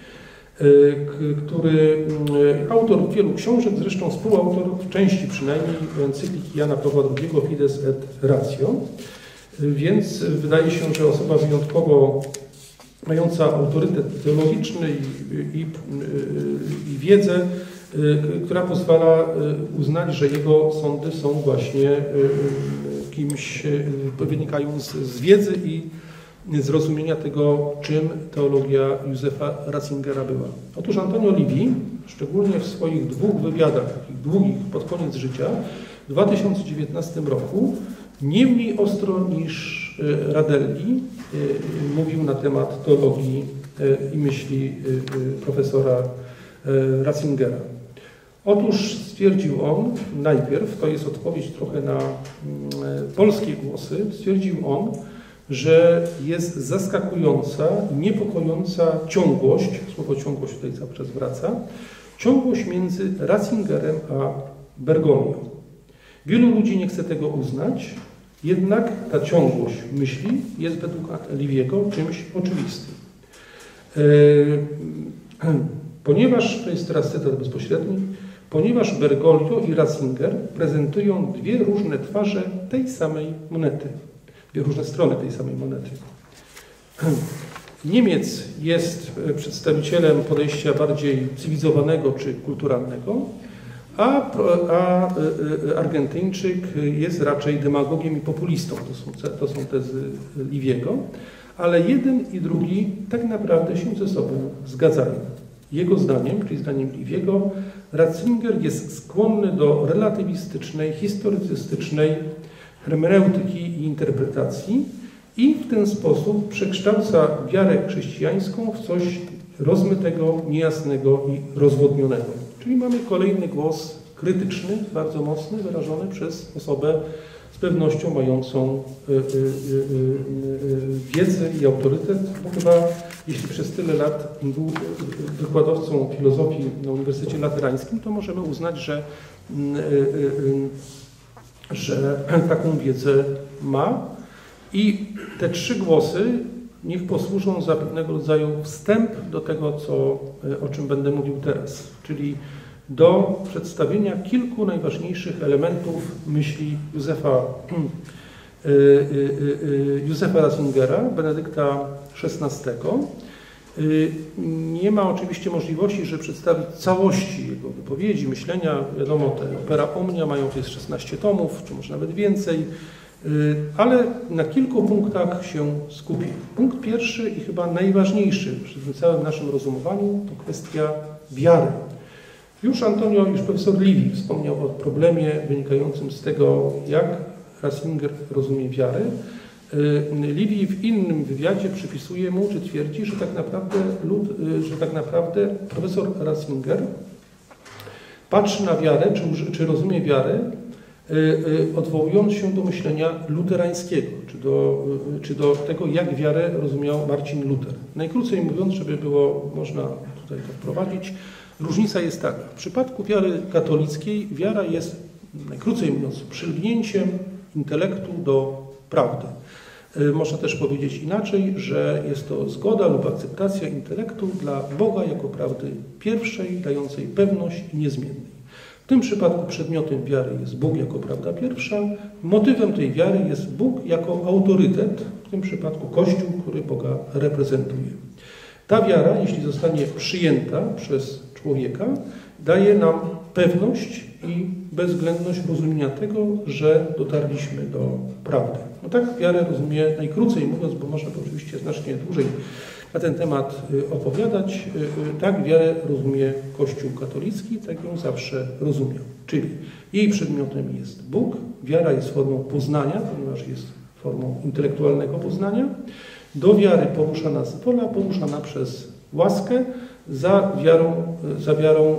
Speaker 1: który autor wielu książek, zresztą współautor w części przynajmniej encykliki Jana Pawła drugiego Fides et Ratio, więc wydaje się, że osoba wyjątkowo mająca autorytet teologiczny i, i, i wiedzę, która pozwala uznać, że jego sądy są właśnie kimś, wynikają z, z wiedzy i zrozumienia tego, czym teologia Józefa Ratzingera była. Otóż Antonio Livi, szczególnie w swoich dwóch wywiadach, takich długich, pod koniec życia, w dwa tysiące dziewiętnastym roku, nie mniej ostro niż Radelli mówił na temat teologii i myśli profesora Ratzingera. Otóż stwierdził on najpierw, to jest odpowiedź trochę na polskie głosy, stwierdził on, że jest zaskakująca, niepokojąca ciągłość, słowo ciągłość tutaj cały czas wraca, ciągłość między Ratzingerem a Bergoglią. Wielu ludzi nie chce tego uznać, jednak ta ciągłość myśli jest według Liviego czymś oczywistym. Ponieważ, to jest teraz cytat bezpośredni, ponieważ Bergoglio i Ratzinger prezentują dwie różne twarze tej samej monety, dwie różne strony tej samej monety. Niemiec jest przedstawicielem podejścia bardziej cywilizowanego czy kulturalnego, a, a Argentyńczyk jest raczej demagogiem i populistą. To są, to są tezy Liviego, ale jeden i drugi tak naprawdę się ze sobą zgadzają. Jego zdaniem, czyli zdaniem Liviego, Ratzinger jest skłonny do relatywistycznej, historycystycznej hermeneutyki i interpretacji i w ten sposób przekształca wiarę chrześcijańską w coś rozmytego, niejasnego i rozwodnionego. Czyli mamy kolejny głos krytyczny, bardzo mocny, wyrażony przez osobę z pewnością mającą y, y, y, y, wiedzę i autorytet, bo chyba jeśli przez tyle lat był wykładowcą filozofii na Uniwersytecie Laterańskim, to możemy uznać, że, y, y, y, że taką wiedzę ma. I te trzy głosy niech posłużą za pewnego rodzaju wstęp do tego, co, o czym będę mówił teraz, czyli do przedstawienia kilku najważniejszych elementów myśli Józefa, Józefa Ratzingera, Benedykta szesnastego. Nie ma oczywiście możliwości, żeby przedstawić całości jego wypowiedzi, myślenia. Wiadomo, te Opera Omnia mają to jest szesnaście tomów, czy może nawet więcej, ale na kilku punktach się skupię. Punkt pierwszy i chyba najważniejszy przy tym całym naszym rozumowaniu to kwestia wiary. Już Antonio, już profesor Livi wspomniał o problemie wynikającym z tego, jak Ratzinger rozumie wiarę. Livi w innym wywiadzie przypisuje mu, czy twierdzi, że tak naprawdę, lud, że tak naprawdę profesor Ratzinger patrzy na wiarę, czy, czy rozumie wiarę, odwołując się do myślenia luterańskiego, czy do, czy do tego, jak wiarę rozumiał Marcin Luter. Najkrócej mówiąc, żeby było można tutaj to wprowadzić, różnica jest taka. W przypadku wiary katolickiej wiara jest, najkrócej mówiąc, przylgnięciem intelektu do prawdy. Można też powiedzieć inaczej, że jest to zgoda lub akceptacja intelektu dla Boga jako prawdy pierwszej, dającej pewność i niezmiennej. W tym przypadku przedmiotem wiary jest Bóg jako prawda pierwsza, motywem tej wiary jest Bóg jako autorytet, w tym przypadku Kościół, który Boga reprezentuje. Ta wiara, jeśli zostanie przyjęta przez człowieka, daje nam pewność i bezwzględność rozumienia tego, że dotarliśmy do prawdy. No tak wiarę rozumie, najkrócej mówiąc, bo można by oczywiście znacznie dłużej na ten temat opowiadać, tak wiarę rozumie Kościół katolicki, tak ją zawsze rozumiał. Czyli jej przedmiotem jest Bóg, wiara jest formą poznania, ponieważ jest formą intelektualnego poznania. Do wiary porusza nas wola, poruszana przez łaskę, za wiarą, za wiarą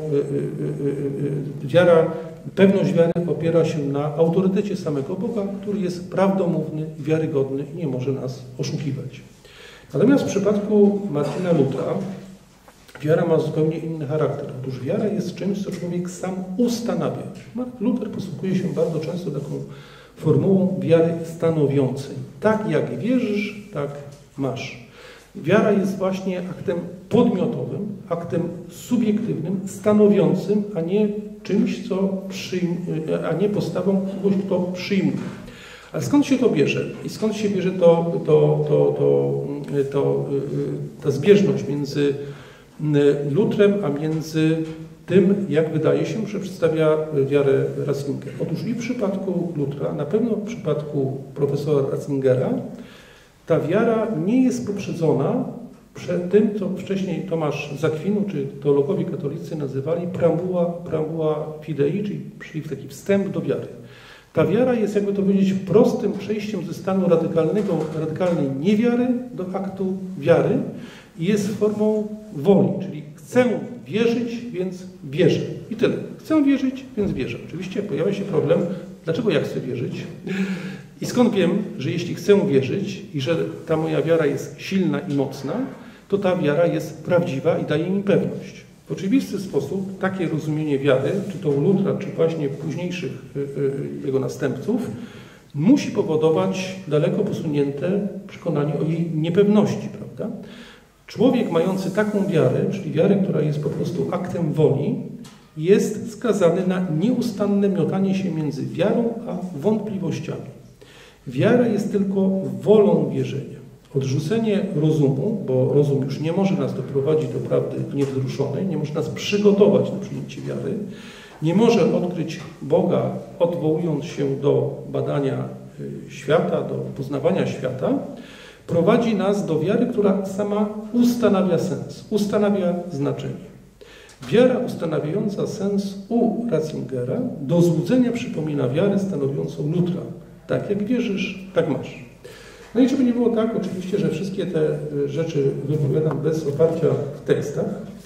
Speaker 1: wiara, pewność wiary opiera się na autorytecie samego Boga, który jest prawdomówny, wiarygodny i nie może nas oszukiwać. Natomiast w przypadku Marcina Lutra wiara ma zupełnie inny charakter. Otóż wiara jest czymś, co człowiek sam ustanawia. Martin Luther posługuje się bardzo często taką formułą wiary stanowiącej. Tak jak wierzysz, tak masz. Wiara jest właśnie aktem podmiotowym, aktem subiektywnym, stanowiącym, a nie czymś, co przyjm- a nie postawą kogoś, kto przyjmuje. Ale skąd się to bierze? I skąd się bierze to, to, to, to, to, ta zbieżność między Lutrem, a między tym, jak wydaje się, że przedstawia wiarę Ratzingera? Otóż i w przypadku Lutra, na pewno w przypadku profesora Ratzingera, ta wiara nie jest poprzedzona przed tym, co wcześniej Tomasz z Akwinu, czy teologowie katolicy nazywali preambuła, preambuła fidei, czyli, czyli taki wstęp do wiary. Ta wiara jest, jakby to powiedzieć, prostym przejściem ze stanu radykalnego, radykalnej niewiary do aktu wiary i jest formą woli, czyli chcę wierzyć, więc wierzę. I tyle. Chcę wierzyć, więc wierzę. Oczywiście pojawia się problem, dlaczego ja chcę wierzyć i skąd wiem, że jeśli chcę wierzyć i że ta moja wiara jest silna i mocna, to ta wiara jest prawdziwa i daje mi pewność. W oczywisty sposób takie rozumienie wiary, czy to u Lutra, czy właśnie późniejszych jego następców, musi powodować daleko posunięte przekonanie o jej niepewności, prawda? Człowiek mający taką wiarę, czyli wiarę, która jest po prostu aktem woli, jest skazany na nieustanne miotanie się między wiarą a wątpliwościami. Wiara jest tylko wolą wierzenia. Odrzucenie rozumu, bo rozum już nie może nas doprowadzić do prawdy niewzruszonej, nie może nas przygotować na przyjęcie wiary, nie może odkryć Boga, odwołując się do badania świata, do poznawania świata, prowadzi nas do wiary, która sama ustanawia sens, ustanawia znaczenie. Wiara ustanawiająca sens u Ratzingera do złudzenia przypomina wiarę stanowiącą Lutra. Tak jak wierzysz, tak masz. No i żeby nie było tak, oczywiście, że wszystkie te rzeczy wypowiadam bez oparcia w tekstach,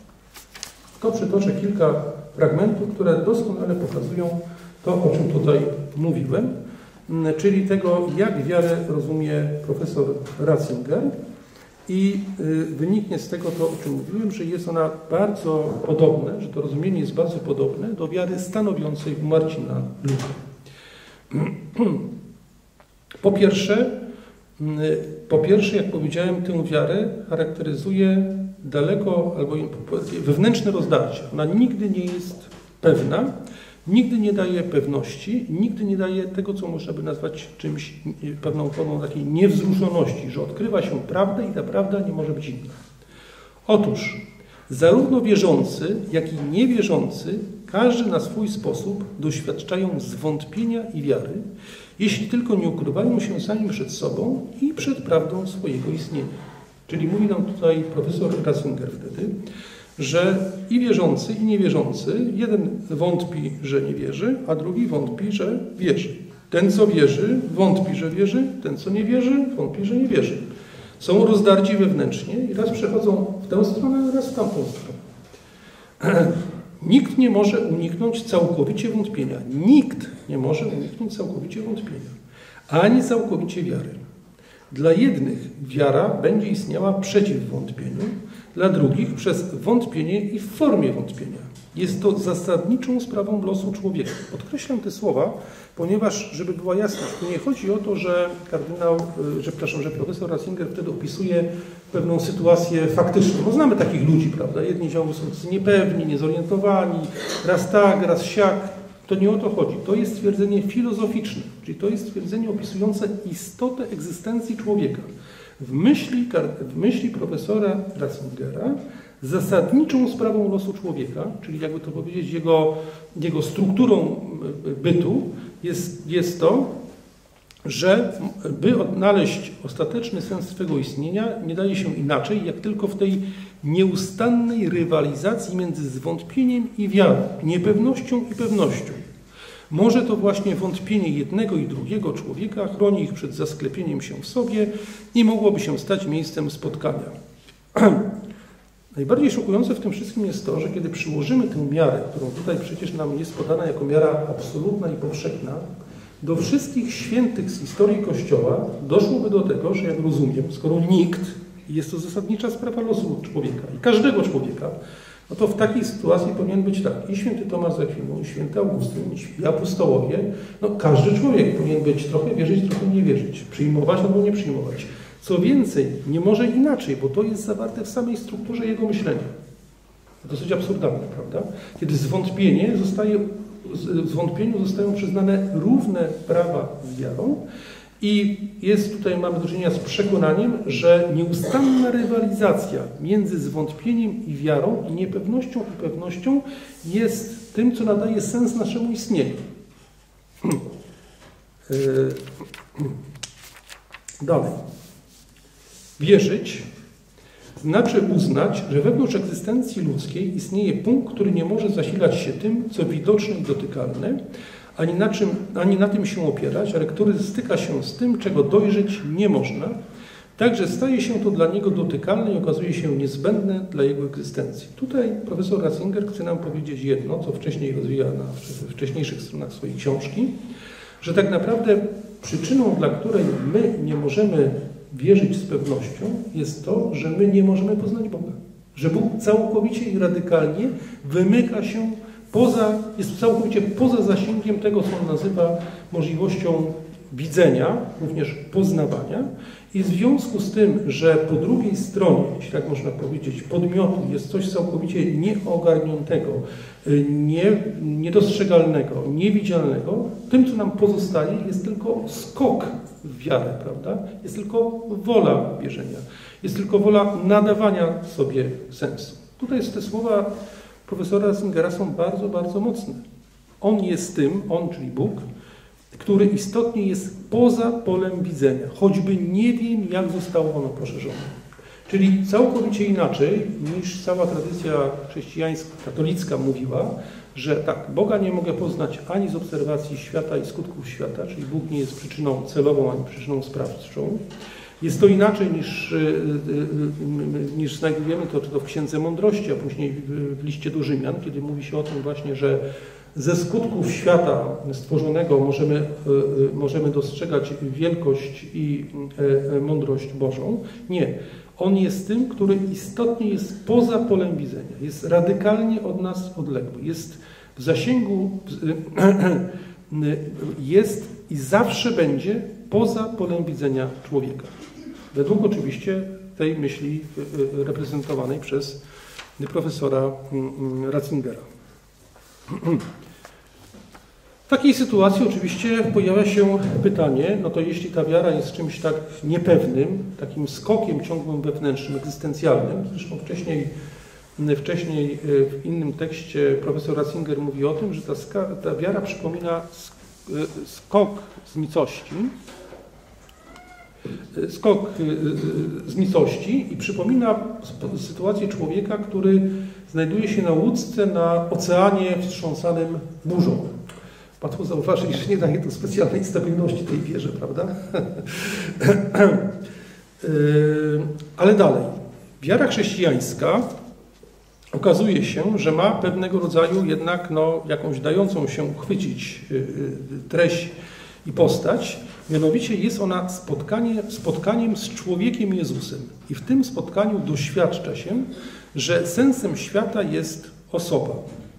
Speaker 1: to przytoczę kilka fragmentów, które doskonale pokazują to, o czym tutaj mówiłem, czyli tego, jak wiarę rozumie profesor Ratzinger i wyniknie z tego to, o czym mówiłem, że jest ona bardzo podobne, że to rozumienie jest bardzo podobne do wiary stanowiącej u Marcina Lutra. Po pierwsze, po pierwsze, jak powiedziałem, tę wiarę charakteryzuje daleko albo wewnętrzne rozdarcie. Ona nigdy nie jest pewna, nigdy nie daje pewności, nigdy nie daje tego, co można by nazwać czymś, pewną formą takiej niewzruszoności, że odkrywa się prawdę i ta prawda nie może być inna. Otóż zarówno wierzący, jak i niewierzący, każdy na swój sposób doświadczają zwątpienia i wiary, jeśli tylko nie ukrywają się sami przed sobą i przed prawdą swojego istnienia. Czyli mówi nam tutaj profesor Ratzinger wtedy, że i wierzący, i niewierzący, jeden wątpi, że nie wierzy, a drugi wątpi, że wierzy. Ten, co wierzy, wątpi, że wierzy, ten, co nie wierzy, wątpi, że nie wierzy. Są rozdarci wewnętrznie i raz przechodzą w tę stronę, raz w tamtą stronę. Nikt nie może uniknąć całkowicie wątpienia. Nikt nie może uniknąć całkowicie wątpienia, ani całkowicie wiary. Dla jednych wiara będzie istniała przeciw wątpieniu, dla drugich przez wątpienie i w formie wątpienia. Jest to zasadniczą sprawą losu człowieka. Podkreślam te słowa, ponieważ, żeby była jasność, tu nie chodzi o to, że kardynał, że, przepraszam, że profesor Ratzinger wtedy opisuje pewną sytuację faktyczną. No znamy takich ludzi, prawda? Jedni ciągle są niepewni, niezorientowani, raz tak, raz siak. To nie o to chodzi. To jest stwierdzenie filozoficzne, czyli to jest stwierdzenie opisujące istotę egzystencji człowieka. W myśli, w myśli profesora Ratzingera zasadniczą sprawą losu człowieka, czyli jakby to powiedzieć, jego, jego strukturą bytu jest, jest to, że by odnaleźć ostateczny sens swego istnienia, nie daje się inaczej, jak tylko w tej nieustannej rywalizacji między zwątpieniem i wiarą, niepewnością i pewnością. Może to właśnie wątpienie jednego i drugiego człowieka chroni ich przed zasklepieniem się w sobie i mogłoby się stać miejscem spotkania. Najbardziej szokujące w tym wszystkim jest to, że kiedy przyłożymy tę miarę, którą tutaj przecież nam jest podana jako miara absolutna i powszechna, do wszystkich świętych z historii Kościoła, doszłoby do tego, że jak rozumiem, skoro nikt, jest to zasadnicza sprawa losu człowieka i każdego człowieka, no to w takiej sytuacji powinien być tak, i święty Tomasz z Akwinu, i święty Augustyn, i apostołowie, no każdy człowiek powinien być trochę wierzyć, trochę nie wierzyć, przyjmować albo nie przyjmować. Co więcej, nie może inaczej, bo to jest zawarte w samej strukturze jego myślenia. Dosyć absurdalne, prawda? Kiedy zwątpienie zostaje, zwątpieniu zostają przyznane równe prawa z wiarą i jest tutaj, mamy do czynienia z przekonaniem, że nieustanna rywalizacja między zwątpieniem i wiarą i niepewnością i pewnością jest tym, co nadaje sens naszemu istnieniu. Dalej. Wierzyć znaczy uznać, że wewnątrz egzystencji ludzkiej istnieje punkt, który nie może zasilać się tym, co widoczne i dotykalne, ani na, czym, ani na tym się opierać, ale który styka się z tym, czego dojrzeć nie można, także staje się to dla niego dotykalne i okazuje się niezbędne dla jego egzystencji. Tutaj profesor Ratzinger chce nam powiedzieć jedno, co wcześniej rozwija na wcześniejszych stronach swojej książki, że tak naprawdę przyczyną, dla której my nie możemy wierzyć z pewnością, jest to, że my nie możemy poznać Boga. Że Bóg całkowicie i radykalnie wymyka się poza, jest całkowicie poza zasięgiem tego, co on nazywa możliwością widzenia, również poznawania. I w związku z tym, że po drugiej stronie, jeśli tak można powiedzieć, podmiotu jest coś całkowicie nieogarniętego, nie, niedostrzegalnego, niewidzialnego, tym, co nam pozostaje, jest tylko skok w wiarę, prawda? Jest tylko wola wierzenia. Jest tylko wola nadawania sobie sensu. Tutaj te słowa profesora Ratzingera są bardzo, bardzo mocne. On jest tym, on, czyli Bóg, który istotnie jest poza polem widzenia, choćby nie wiem, jak zostało ono poszerzone. Czyli całkowicie inaczej niż cała tradycja chrześcijańska, katolicka mówiła, że tak, Boga nie mogę poznać ani z obserwacji świata i skutków świata, czyli Bóg nie jest przyczyną celową, ani przyczyną sprawczą. Jest to inaczej niż, niż znajdujemy to, czy to w Księdze Mądrości, a później w liście do Rzymian, kiedy mówi się o tym właśnie, że ze skutków świata stworzonego możemy, możemy dostrzegać wielkość i mądrość Bożą. Nie. On jest tym, który istotnie jest poza polem widzenia. Jest radykalnie od nas odległy. Jest w zasięgu, jest i zawsze będzie poza polem widzenia człowieka. Według oczywiście tej myśli reprezentowanej przez profesora Ratzingera. W takiej sytuacji oczywiście pojawia się pytanie, no to jeśli ta wiara jest czymś tak niepewnym, takim skokiem ciągłym wewnętrznym, egzystencjalnym, zresztą wcześniej, wcześniej w innym tekście profesor Ratzinger mówi o tym, że ta, ta wiara przypomina skok z nicości, skok z nicości i przypomina sytuację człowieka, który znajduje się na łódce na oceanie wstrząsanym burzą. Łatwo zauważyć, że nie daje to specjalnej stabilności tej wierze, prawda? Ale dalej. Wiara chrześcijańska okazuje się, że ma pewnego rodzaju jednak no, jakąś dającą się uchwycić treść i postać. Mianowicie jest ona spotkanie, spotkaniem z człowiekiem Jezusem. I w tym spotkaniu doświadcza się, że sensem świata jest osoba.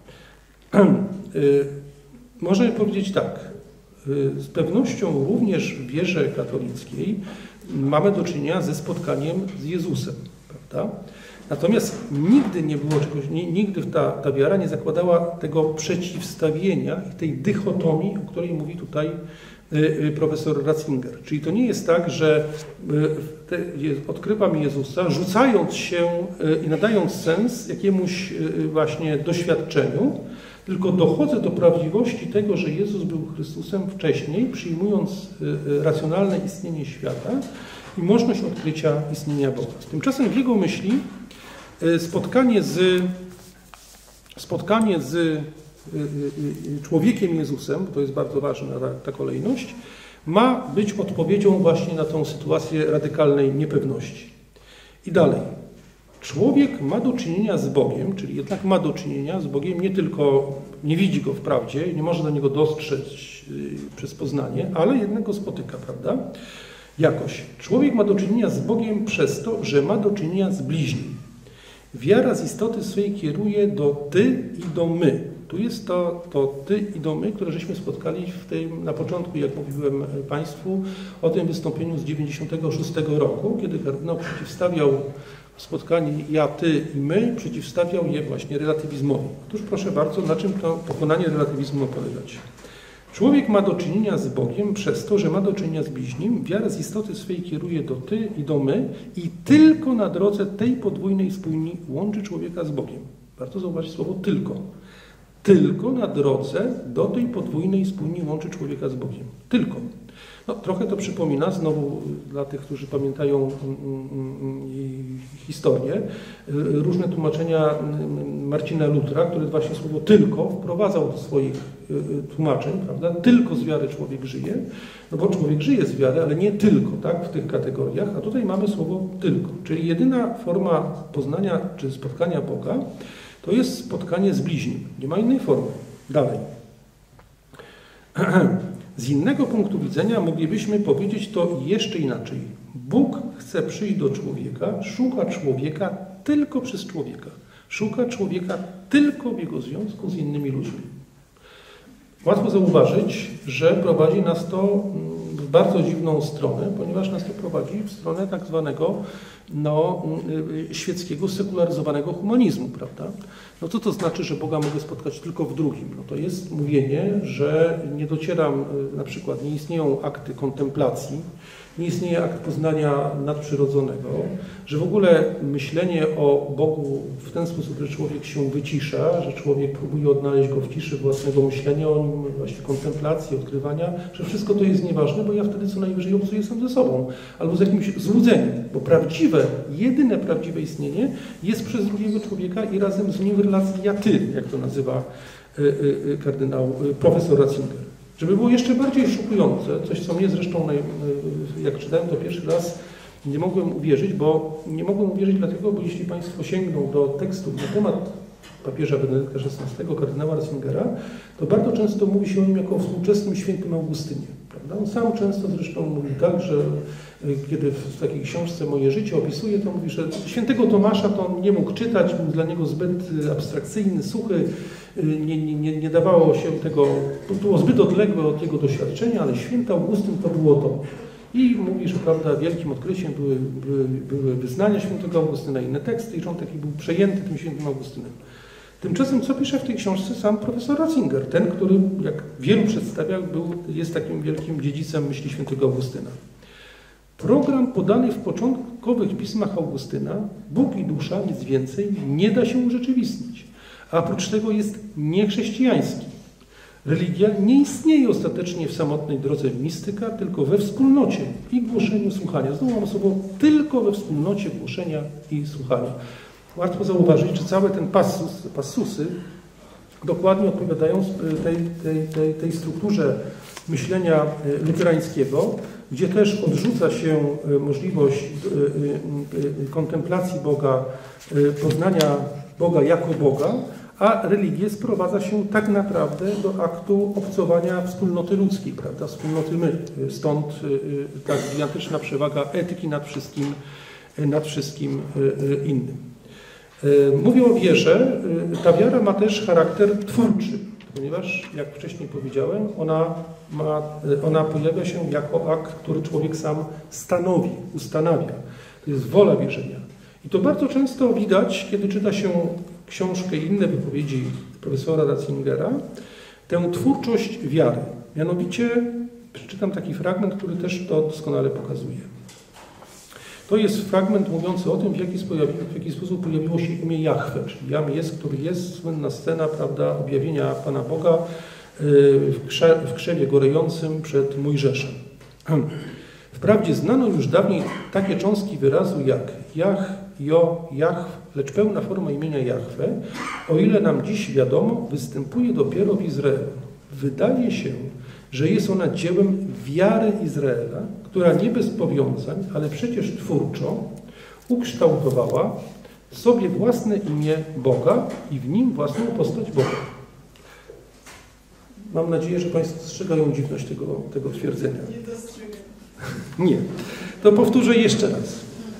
Speaker 1: Możemy powiedzieć tak, z pewnością również w wierze katolickiej mamy do czynienia ze spotkaniem z Jezusem, prawda? Natomiast nigdy nie było czegoś, nigdy ta, ta wiara nie zakładała tego przeciwstawienia i tej dychotomii, o której mówi tutaj profesor Ratzinger. Czyli to nie jest tak, że odkrywam Jezusa, rzucając się i nadając sens jakiemuś właśnie doświadczeniu, tylko dochodzę do prawdziwości tego, że Jezus był Chrystusem wcześniej, przyjmując racjonalne istnienie świata i możliwość odkrycia istnienia Boga. Tymczasem w jego myśli spotkanie z, spotkanie z człowiekiem Jezusem, to jest bardzo ważna ta, ta kolejność, ma być odpowiedzią właśnie na tą sytuację radykalnej niepewności. I dalej. Człowiek ma do czynienia z Bogiem, czyli jednak ma do czynienia z Bogiem, nie tylko nie widzi Go wprawdzie, nie może do Niego dostrzec przez poznanie, ale jednak Go spotyka, prawda? Jakoś. Człowiek ma do czynienia z Bogiem przez to, że ma do czynienia z bliźnim. Wiara z istoty swej kieruje do ty i do my. Tu jest to, to ty i do my, które żeśmy spotkali w tym, na początku, jak mówiłem Państwu, o tym wystąpieniu z dziewięćdziesiątego szóstego roku, kiedy kardynał przeciwstawiał spotkanie ja, ty i my, przeciwstawiał je właśnie relatywizmowi. Otóż proszę bardzo, na czym to pokonanie relatywizmu ma polegać? Człowiek ma do czynienia z Bogiem przez to, że ma do czynienia z bliźnim. Wiara z istoty swej kieruje do ty i do my i tylko na drodze tej podwójnej spójni łączy człowieka z Bogiem. Warto zauważyć słowo tylko. Tylko na drodze do tej podwójnej spójni łączy człowieka z Bogiem. Tylko. No, trochę to przypomina, znowu dla tych, którzy pamiętają historię, różne tłumaczenia Marcina Lutra, który właśnie słowo tylko wprowadzał do swoich tłumaczeń, prawda? Tylko z wiary człowiek żyje, no bo człowiek żyje z wiary, ale nie tylko, tak, w tych kategoriach, a tutaj mamy słowo tylko, czyli jedyna forma poznania czy spotkania Boga to jest spotkanie z bliźnim, nie ma innej formy. Dalej. Z innego punktu widzenia moglibyśmy powiedzieć to jeszcze inaczej. Bóg chce przyjść do człowieka, szuka człowieka tylko przez człowieka. Szuka człowieka tylko w jego związku z innymi ludźmi. Łatwo zauważyć, że prowadzi nas to w bardzo dziwną stronę, ponieważ nas to prowadzi w stronę tak zwanego no, świeckiego, sekularyzowanego humanizmu, prawda? No co to znaczy, że Boga mogę spotkać tylko w drugim? No to jest mówienie, że nie docieram, na przykład nie istnieją akty kontemplacji, nie istnieje akt poznania nadprzyrodzonego, że w ogóle myślenie o Bogu w ten sposób, że człowiek się wycisza, że człowiek próbuje odnaleźć Go w ciszy własnego myślenia o Nim, właśnie kontemplacji, odkrywania, że wszystko to jest nieważne, bo ja wtedy co najwyżej obcuję sam ze sobą, albo z jakimś złudzeniem, bo prawdziwe, jedyne prawdziwe istnienie jest przez drugiego człowieka i razem z nim w relacji ja-ty, jak to nazywa kardynał, profesor Ratzinger. Żeby było jeszcze bardziej szokujące, coś co mnie zresztą, jak czytałem to pierwszy raz, nie mogłem uwierzyć, bo nie mogłem uwierzyć dlatego, bo jeśli Państwo sięgną do tekstów na temat papieża Benedykta szesnastego, kardynała Ratzingera, to bardzo często mówi się o nim jako o współczesnym świętym Augustynie. Prawda? On sam często zresztą mówi tak, że kiedy w takiej książce Moje życie opisuje, to mówi, że świętego Tomasza to on nie mógł czytać, był dla niego zbyt abstrakcyjny, suchy, nie, nie, nie dawało się tego, było zbyt odległe od jego doświadczenia, ale święty Augustyn to było to. I mówi, że prawda, wielkim odkryciem były, były, były wyznania świętego Augustyna, inne teksty i że on taki był przejęty tym świętym Augustynem. Tymczasem co pisze w tej książce sam profesor Ratzinger, ten, który, jak wielu przedstawia, był, jest takim wielkim dziedzicem myśli świętego Augustyna. Program podany w początkowych pismach Augustyna, Bóg i dusza, nic więcej, nie da się urzeczywistnić, a oprócz tego jest niechrześcijański. Religia nie istnieje ostatecznie w samotnej drodze mistyka, tylko we wspólnocie i głoszeniu słuchania. Znowu mam słowo tylko we wspólnocie głoszenia i słuchania. Łatwo zauważyć, że całe ten passus, passusy dokładnie odpowiadają tej, tej, tej, tej strukturze myślenia luterańskiego, gdzie też odrzuca się możliwość kontemplacji Boga, poznania Boga jako Boga, a religię sprowadza się tak naprawdę do aktu obcowania wspólnoty ludzkiej, prawda, wspólnoty my. Stąd ta gigantyczna przewaga etyki nad wszystkim, nad wszystkim innym. Mówię o wierze, ta wiara ma też charakter twórczy, ponieważ, jak wcześniej powiedziałem, ona, ma, ona pojawia się jako akt, który człowiek sam stanowi, ustanawia. To jest wola wierzenia. I to bardzo często widać, kiedy czyta się książkę i inne wypowiedzi profesora Ratzingera, tę twórczość wiary. Mianowicie Przeczytam taki fragment, który też to doskonale pokazuje. To jest fragment mówiący o tym, w jaki, w jaki sposób pojawiło się imię Jahwe, czyli Jam jest, który jest, słynna scena, prawda, objawienia Pana Boga w, krze, w krzewie gorejącym przed Mojżeszem. Wprawdzie znano już dawniej takie cząstki wyrazu jak Jach, Jo, Jahw, lecz pełna forma imienia Jahwe, o ile nam dziś wiadomo, występuje dopiero w Izraelu. Wydaje się, że jest ona dziełem wiary Izraela, która nie bez powiązań, ale przecież twórczo ukształtowała sobie własne imię Boga i w nim własną postać Boga. Mam nadzieję, że Państwo dostrzegają dziwność tego, tego twierdzenia.
Speaker 3: Nie dostrzegam.
Speaker 1: Nie. To powtórzę jeszcze raz.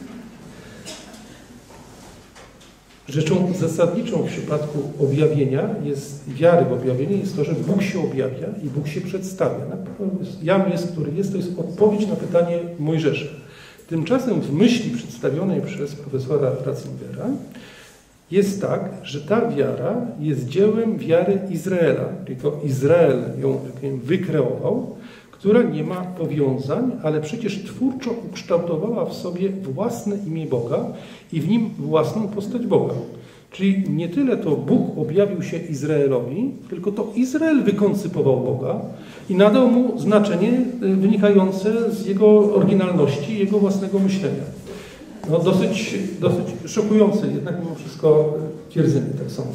Speaker 1: Rzeczą zasadniczą w przypadku objawienia jest, wiary w objawienie jest to, że Bóg się objawia i Bóg się przedstawia. Jam jest, który jest, to jest odpowiedź na pytanie Mojżesza. Tymczasem w myśli przedstawionej przez profesora Ratzingera jest tak, że ta wiara jest dziełem wiary Izraela, czyli to Izrael ją wykreował, która nie ma powiązań, ale przecież twórczo ukształtowała w sobie własne imię Boga i w nim własną postać Boga. Czyli nie tyle to Bóg objawił się Izraelowi, tylko to Izrael wykoncypował Boga i nadał mu znaczenie wynikające z jego oryginalności, jego własnego myślenia. No dosyć, dosyć szokujące jednak mimo wszystko twierdzenie, tak sądzę.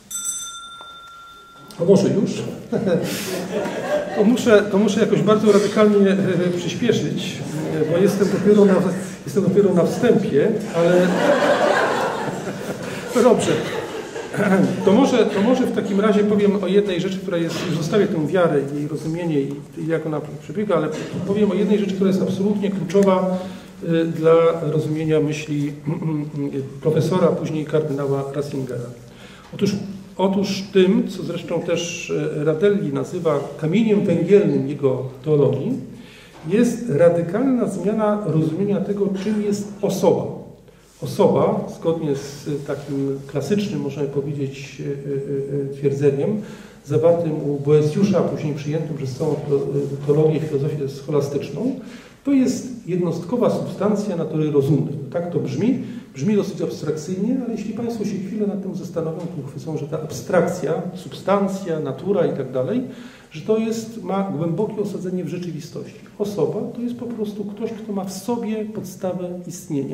Speaker 1: A może już? To muszę, to muszę jakoś bardzo radykalnie przyspieszyć, bo jestem dopiero na, jestem dopiero na wstępie, ale no dobrze. To może, to może w takim razie powiem o jednej rzeczy, która jest, już zostawię tę wiarę, jej rozumienie i, i jak ona przebiega, ale powiem o jednej rzeczy, która jest absolutnie kluczowa dla rozumienia myśli profesora, później kardynała Ratzingera. Otóż Otóż tym, co zresztą też Radelli nazywa kamieniem węgielnym jego teologii, jest radykalna zmiana rozumienia tego, czym jest osoba. Osoba, zgodnie z takim klasycznym, możemy powiedzieć, twierdzeniem, zawartym u Boëthiusza, a później przyjętym przez całą teologię i filozofię scholastyczną, to jest jednostkowa substancja natury rozumnej. Tak to brzmi. Brzmi dosyć abstrakcyjnie, ale jeśli Państwo się chwilę nad tym zastanowią, to uchwycą, że ta abstrakcja, substancja, natura i tak dalej, że to jest, ma głębokie osadzenie w rzeczywistości. Osoba to jest po prostu ktoś, kto ma w sobie podstawę istnienia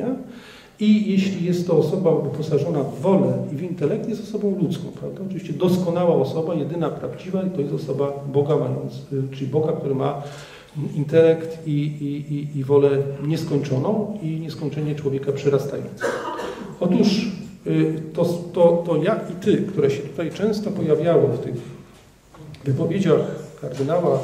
Speaker 1: i jeśli jest to osoba wyposażona w wolę i w intelekt, jest osobą ludzką, prawda? Oczywiście doskonała osoba, jedyna prawdziwa i to jest osoba Boga mając, czyli Boga, który ma intelekt i, i, i, i wolę nieskończoną i nieskończenie człowieka przyrastające. Otóż to, to, to ja i ty, które się tutaj często pojawiało w tych wypowiedziach kardynała,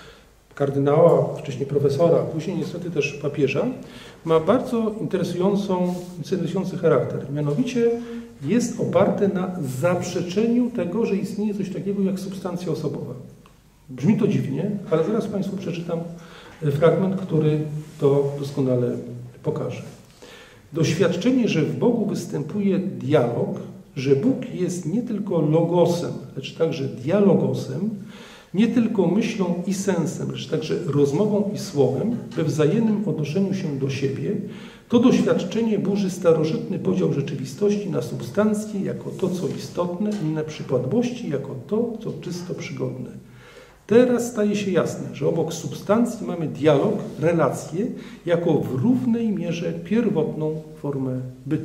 Speaker 1: kardynała, wcześniej profesora, a później niestety też papieża, ma bardzo interesującą, interesujący charakter. Mianowicie jest oparte na zaprzeczeniu tego, że istnieje coś takiego jak substancja osobowa. Brzmi to dziwnie, ale zaraz Państwu przeczytam fragment, który to doskonale pokaże. Doświadczenie, że w Bogu występuje dialog, że Bóg jest nie tylko logosem, lecz także dialogosem, nie tylko myślą i sensem, lecz także rozmową i słowem, we wzajemnym odnoszeniu się do siebie, to doświadczenie burzy starożytny podział rzeczywistości na substancje jako to, co istotne, i na przypadłości jako to, co czysto przygodne. Teraz staje się jasne, że obok substancji mamy dialog, relacje, jako w równej mierze pierwotną formę bytu.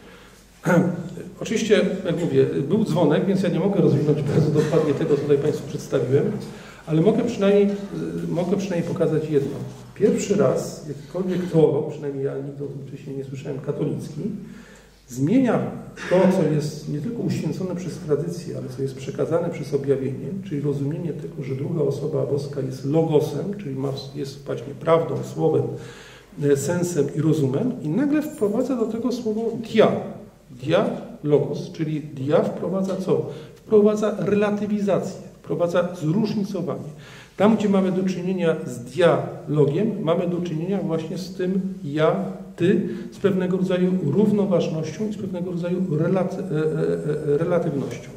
Speaker 1: Oczywiście, jak mówię, był dzwonek, więc ja nie mogę rozwinąć bardzo dokładnie tego, co tutaj Państwu przedstawiłem, ale mogę przynajmniej, mogę przynajmniej pokazać jedno. Pierwszy raz jakikolwiek teolog, przynajmniej ja nigdy o tym wcześniej nie słyszałem, katolicki, zmienia to, co jest nie tylko uświęcone przez tradycję, ale co jest przekazane przez objawienie, czyli rozumienie tego, że druga osoba boska jest logosem, czyli ma, jest właśnie prawdą, słowem, sensem i rozumem, i nagle wprowadza do tego słowo dia. Dia, logos, czyli dia wprowadza co? Wprowadza relatywizację, wprowadza zróżnicowanie. Tam, gdzie mamy do czynienia z dialogiem, mamy do czynienia właśnie z tym ja, ty, z pewnego rodzaju równoważnością i z pewnego rodzaju relaty, e, e, relatywnością.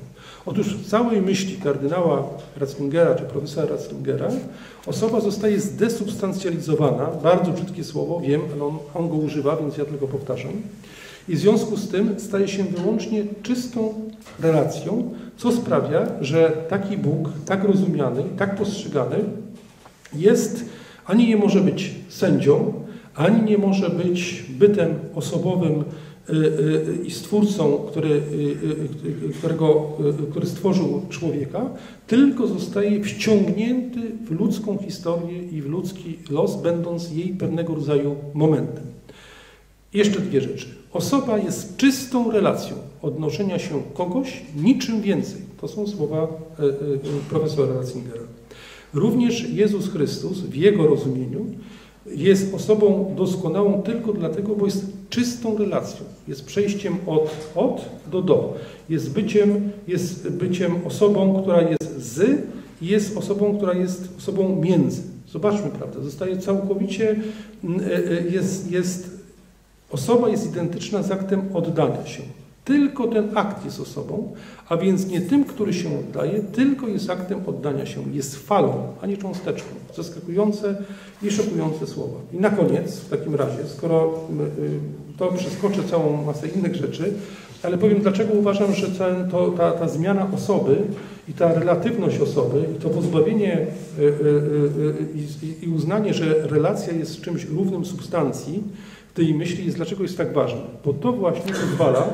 Speaker 1: Otóż w całej myśli kardynała Ratzingera czy profesora Ratzingera osoba zostaje zdesubstancjalizowana, bardzo brzydkie słowo, wiem, ale on, on go używa, więc ja tylko powtarzam. I w związku z tym staje się wyłącznie czystą relacją, co sprawia, że taki Bóg, tak rozumiany, tak postrzegany jest, ani nie może być sędzią, ani nie może być bytem osobowym i stwórcą, który, którego, który stworzył człowieka, tylko zostaje wciągnięty w ludzką historię i w ludzki los, będąc jej pewnego rodzaju momentem. Jeszcze dwie rzeczy. Osoba jest czystą relacją odnoszenia się kogoś, niczym więcej. To są słowa profesora Ratzingera. Również Jezus Chrystus w jego rozumieniu jest osobą doskonałą tylko dlatego, bo jest czystą relacją. Jest przejściem od od do do. Jest byciem, jest byciem osobą, która jest z i jest osobą, która jest osobą między. Zobaczmy, prawda? Zostaje całkowicie, jest, jest, osoba jest identyczna z aktem oddania się. Tylko ten akt jest osobą, a więc nie tym, który się oddaje, tylko jest aktem oddania się. Jest falą, a nie cząsteczką. Zaskakujące i szokujące słowa. I na koniec, w takim razie, skoro to przeskoczę całą masę innych rzeczy, ale powiem, dlaczego uważam, że ten, to, ta, ta zmiana osoby i ta relatywność osoby i to pozbawienie i, i uznanie, że relacja jest czymś równym substancji w tej myśli, jest dlaczego jest tak ważne. Bo to właśnie pozwala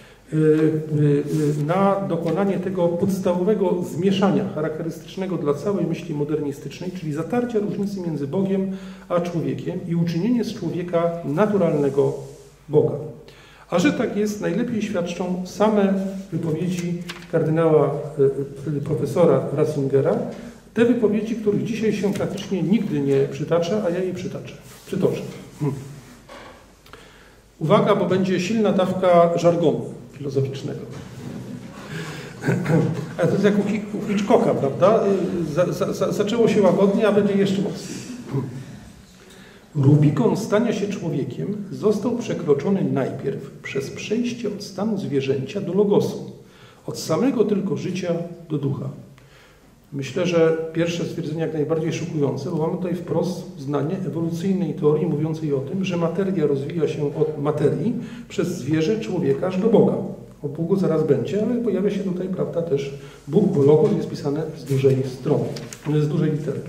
Speaker 1: na dokonanie tego podstawowego zmieszania charakterystycznego dla całej myśli modernistycznej, czyli zatarcia różnicy między Bogiem a człowiekiem i uczynienie z człowieka naturalnego Boga. A że tak jest, najlepiej świadczą same wypowiedzi kardynała profesora Ratzingera, te wypowiedzi, których dzisiaj się praktycznie nigdy nie przytacza, a ja je przytaczę. Przytoczę. Hmm. Uwaga, bo będzie silna dawka żargonu filozoficznego. A to jest jak u Hitchcocka, prawda? Za, za, za, zaczęło się łagodnie, a będzie jeszcze mocniej. Rubikon stania się człowiekiem został przekroczony najpierw przez przejście od stanu zwierzęcia do logosu, od samego tylko życia do ducha. Myślę, że pierwsze stwierdzenie jak najbardziej szokujące, bo mamy tutaj wprost znanie ewolucyjnej teorii mówiącej o tym, że materia rozwija się od materii przez zwierzę, człowieka aż do Boga. O Bogu zaraz będzie, ale pojawia się tutaj, prawda, też Bóg, bo logos jest pisane z dużej strony, z dużej litery.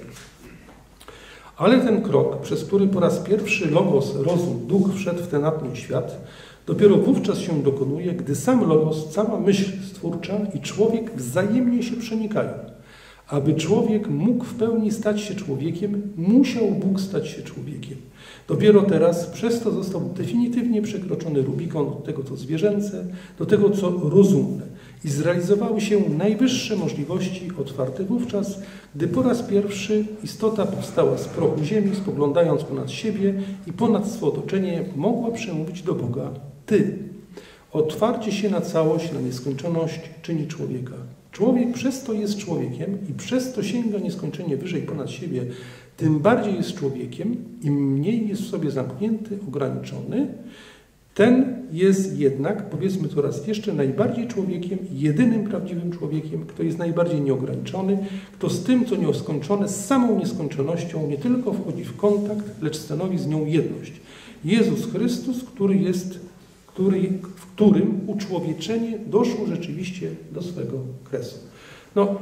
Speaker 1: Ale ten krok, przez który po raz pierwszy logos, rozum, duch wszedł w ten natny świat, dopiero wówczas się dokonuje, gdy sam logos, cała myśl stwórcza i człowiek wzajemnie się przenikają. Aby człowiek mógł w pełni stać się człowiekiem, musiał Bóg stać się człowiekiem. Dopiero teraz przez to został definitywnie przekroczony Rubikon od tego, co zwierzęce, do tego, co rozumne. I zrealizowały się najwyższe możliwości otwarte wówczas, gdy po raz pierwszy istota powstała z prochu ziemi, spoglądając ponad siebie i ponad swe otoczenie, mogła przemówić do Boga: Ty. Otwarcie się na całość, na nieskończoność czyni człowieka. Człowiek przez to jest człowiekiem i przez to sięga nieskończenie wyżej ponad siebie, tym bardziej jest człowiekiem, im mniej jest w sobie zamknięty, ograniczony, ten jest jednak, powiedzmy to raz jeszcze, najbardziej człowiekiem, jedynym prawdziwym człowiekiem, kto jest najbardziej nieograniczony, kto z tym, co nieskończone, z samą nieskończonością nie tylko wchodzi w kontakt, lecz stanowi z nią jedność. Jezus Chrystus, który jest Który, w którym uczłowieczenie doszło rzeczywiście do swego kresu. No,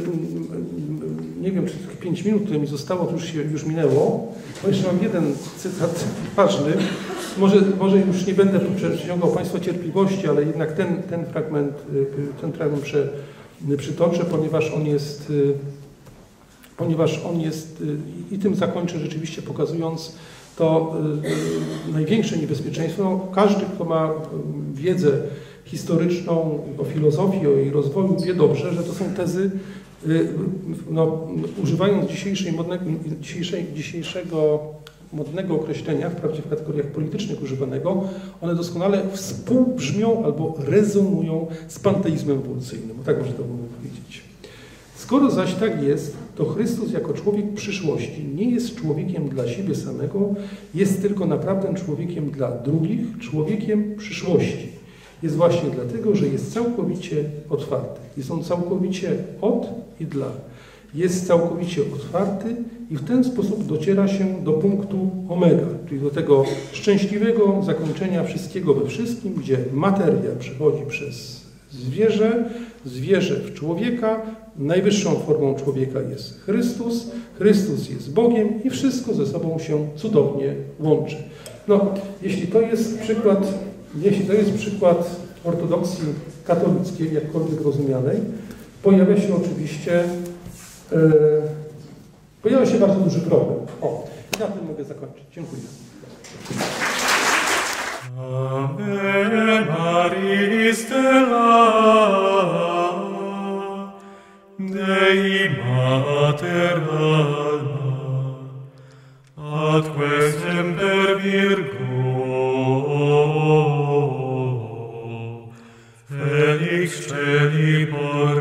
Speaker 1: nie wiem, czy tych pięć minut, które mi zostało, to już, się, już minęło, bo jeszcze mam jeden cytat ważny. Może, może już nie będę przeciągał Państwa cierpliwości, ale jednak ten, ten fragment, ten fragment przy, przytoczę, ponieważ on jest, ponieważ on jest, i tym zakończę rzeczywiście pokazując to y, największe niebezpieczeństwo. No, każdy, kto ma wiedzę historyczną o filozofii, o jej rozwoju, wie dobrze, że to są tezy, y, no, używając dzisiejszej modne, dzisiejszej, dzisiejszego modnego określenia, wprawdzie w kategoriach politycznych używanego, one doskonale współbrzmią albo rezonują z panteizmem ewolucyjnym. Tak można to powiedzieć. Skoro zaś tak jest, to Chrystus jako człowiek przyszłości nie jest człowiekiem dla siebie samego, jest tylko naprawdę człowiekiem dla drugich, człowiekiem przyszłości. jest właśnie dlatego, że jest całkowicie otwarty. Jest on całkowicie od i dla. Jest całkowicie otwarty i w ten sposób dociera się do punktu omega, czyli do tego szczęśliwego zakończenia wszystkiego we wszystkim, gdzie materia przechodzi przez zwierzę, zwierzę w człowieka, najwyższą formą człowieka jest Chrystus, Chrystus jest Bogiem i wszystko ze sobą się cudownie łączy. No, jeśli to jest przykład, jeśli to jest przykład ortodoksji katolickiej, jakkolwiek rozumianej, pojawia się oczywiście e, pojawia się bardzo duży problem. O, i na tym mogę zakończyć. Dziękuję.
Speaker 2: Ave Maris Stella, Dei Mater Alma, atque semper Virgo, Felix Celi Porta.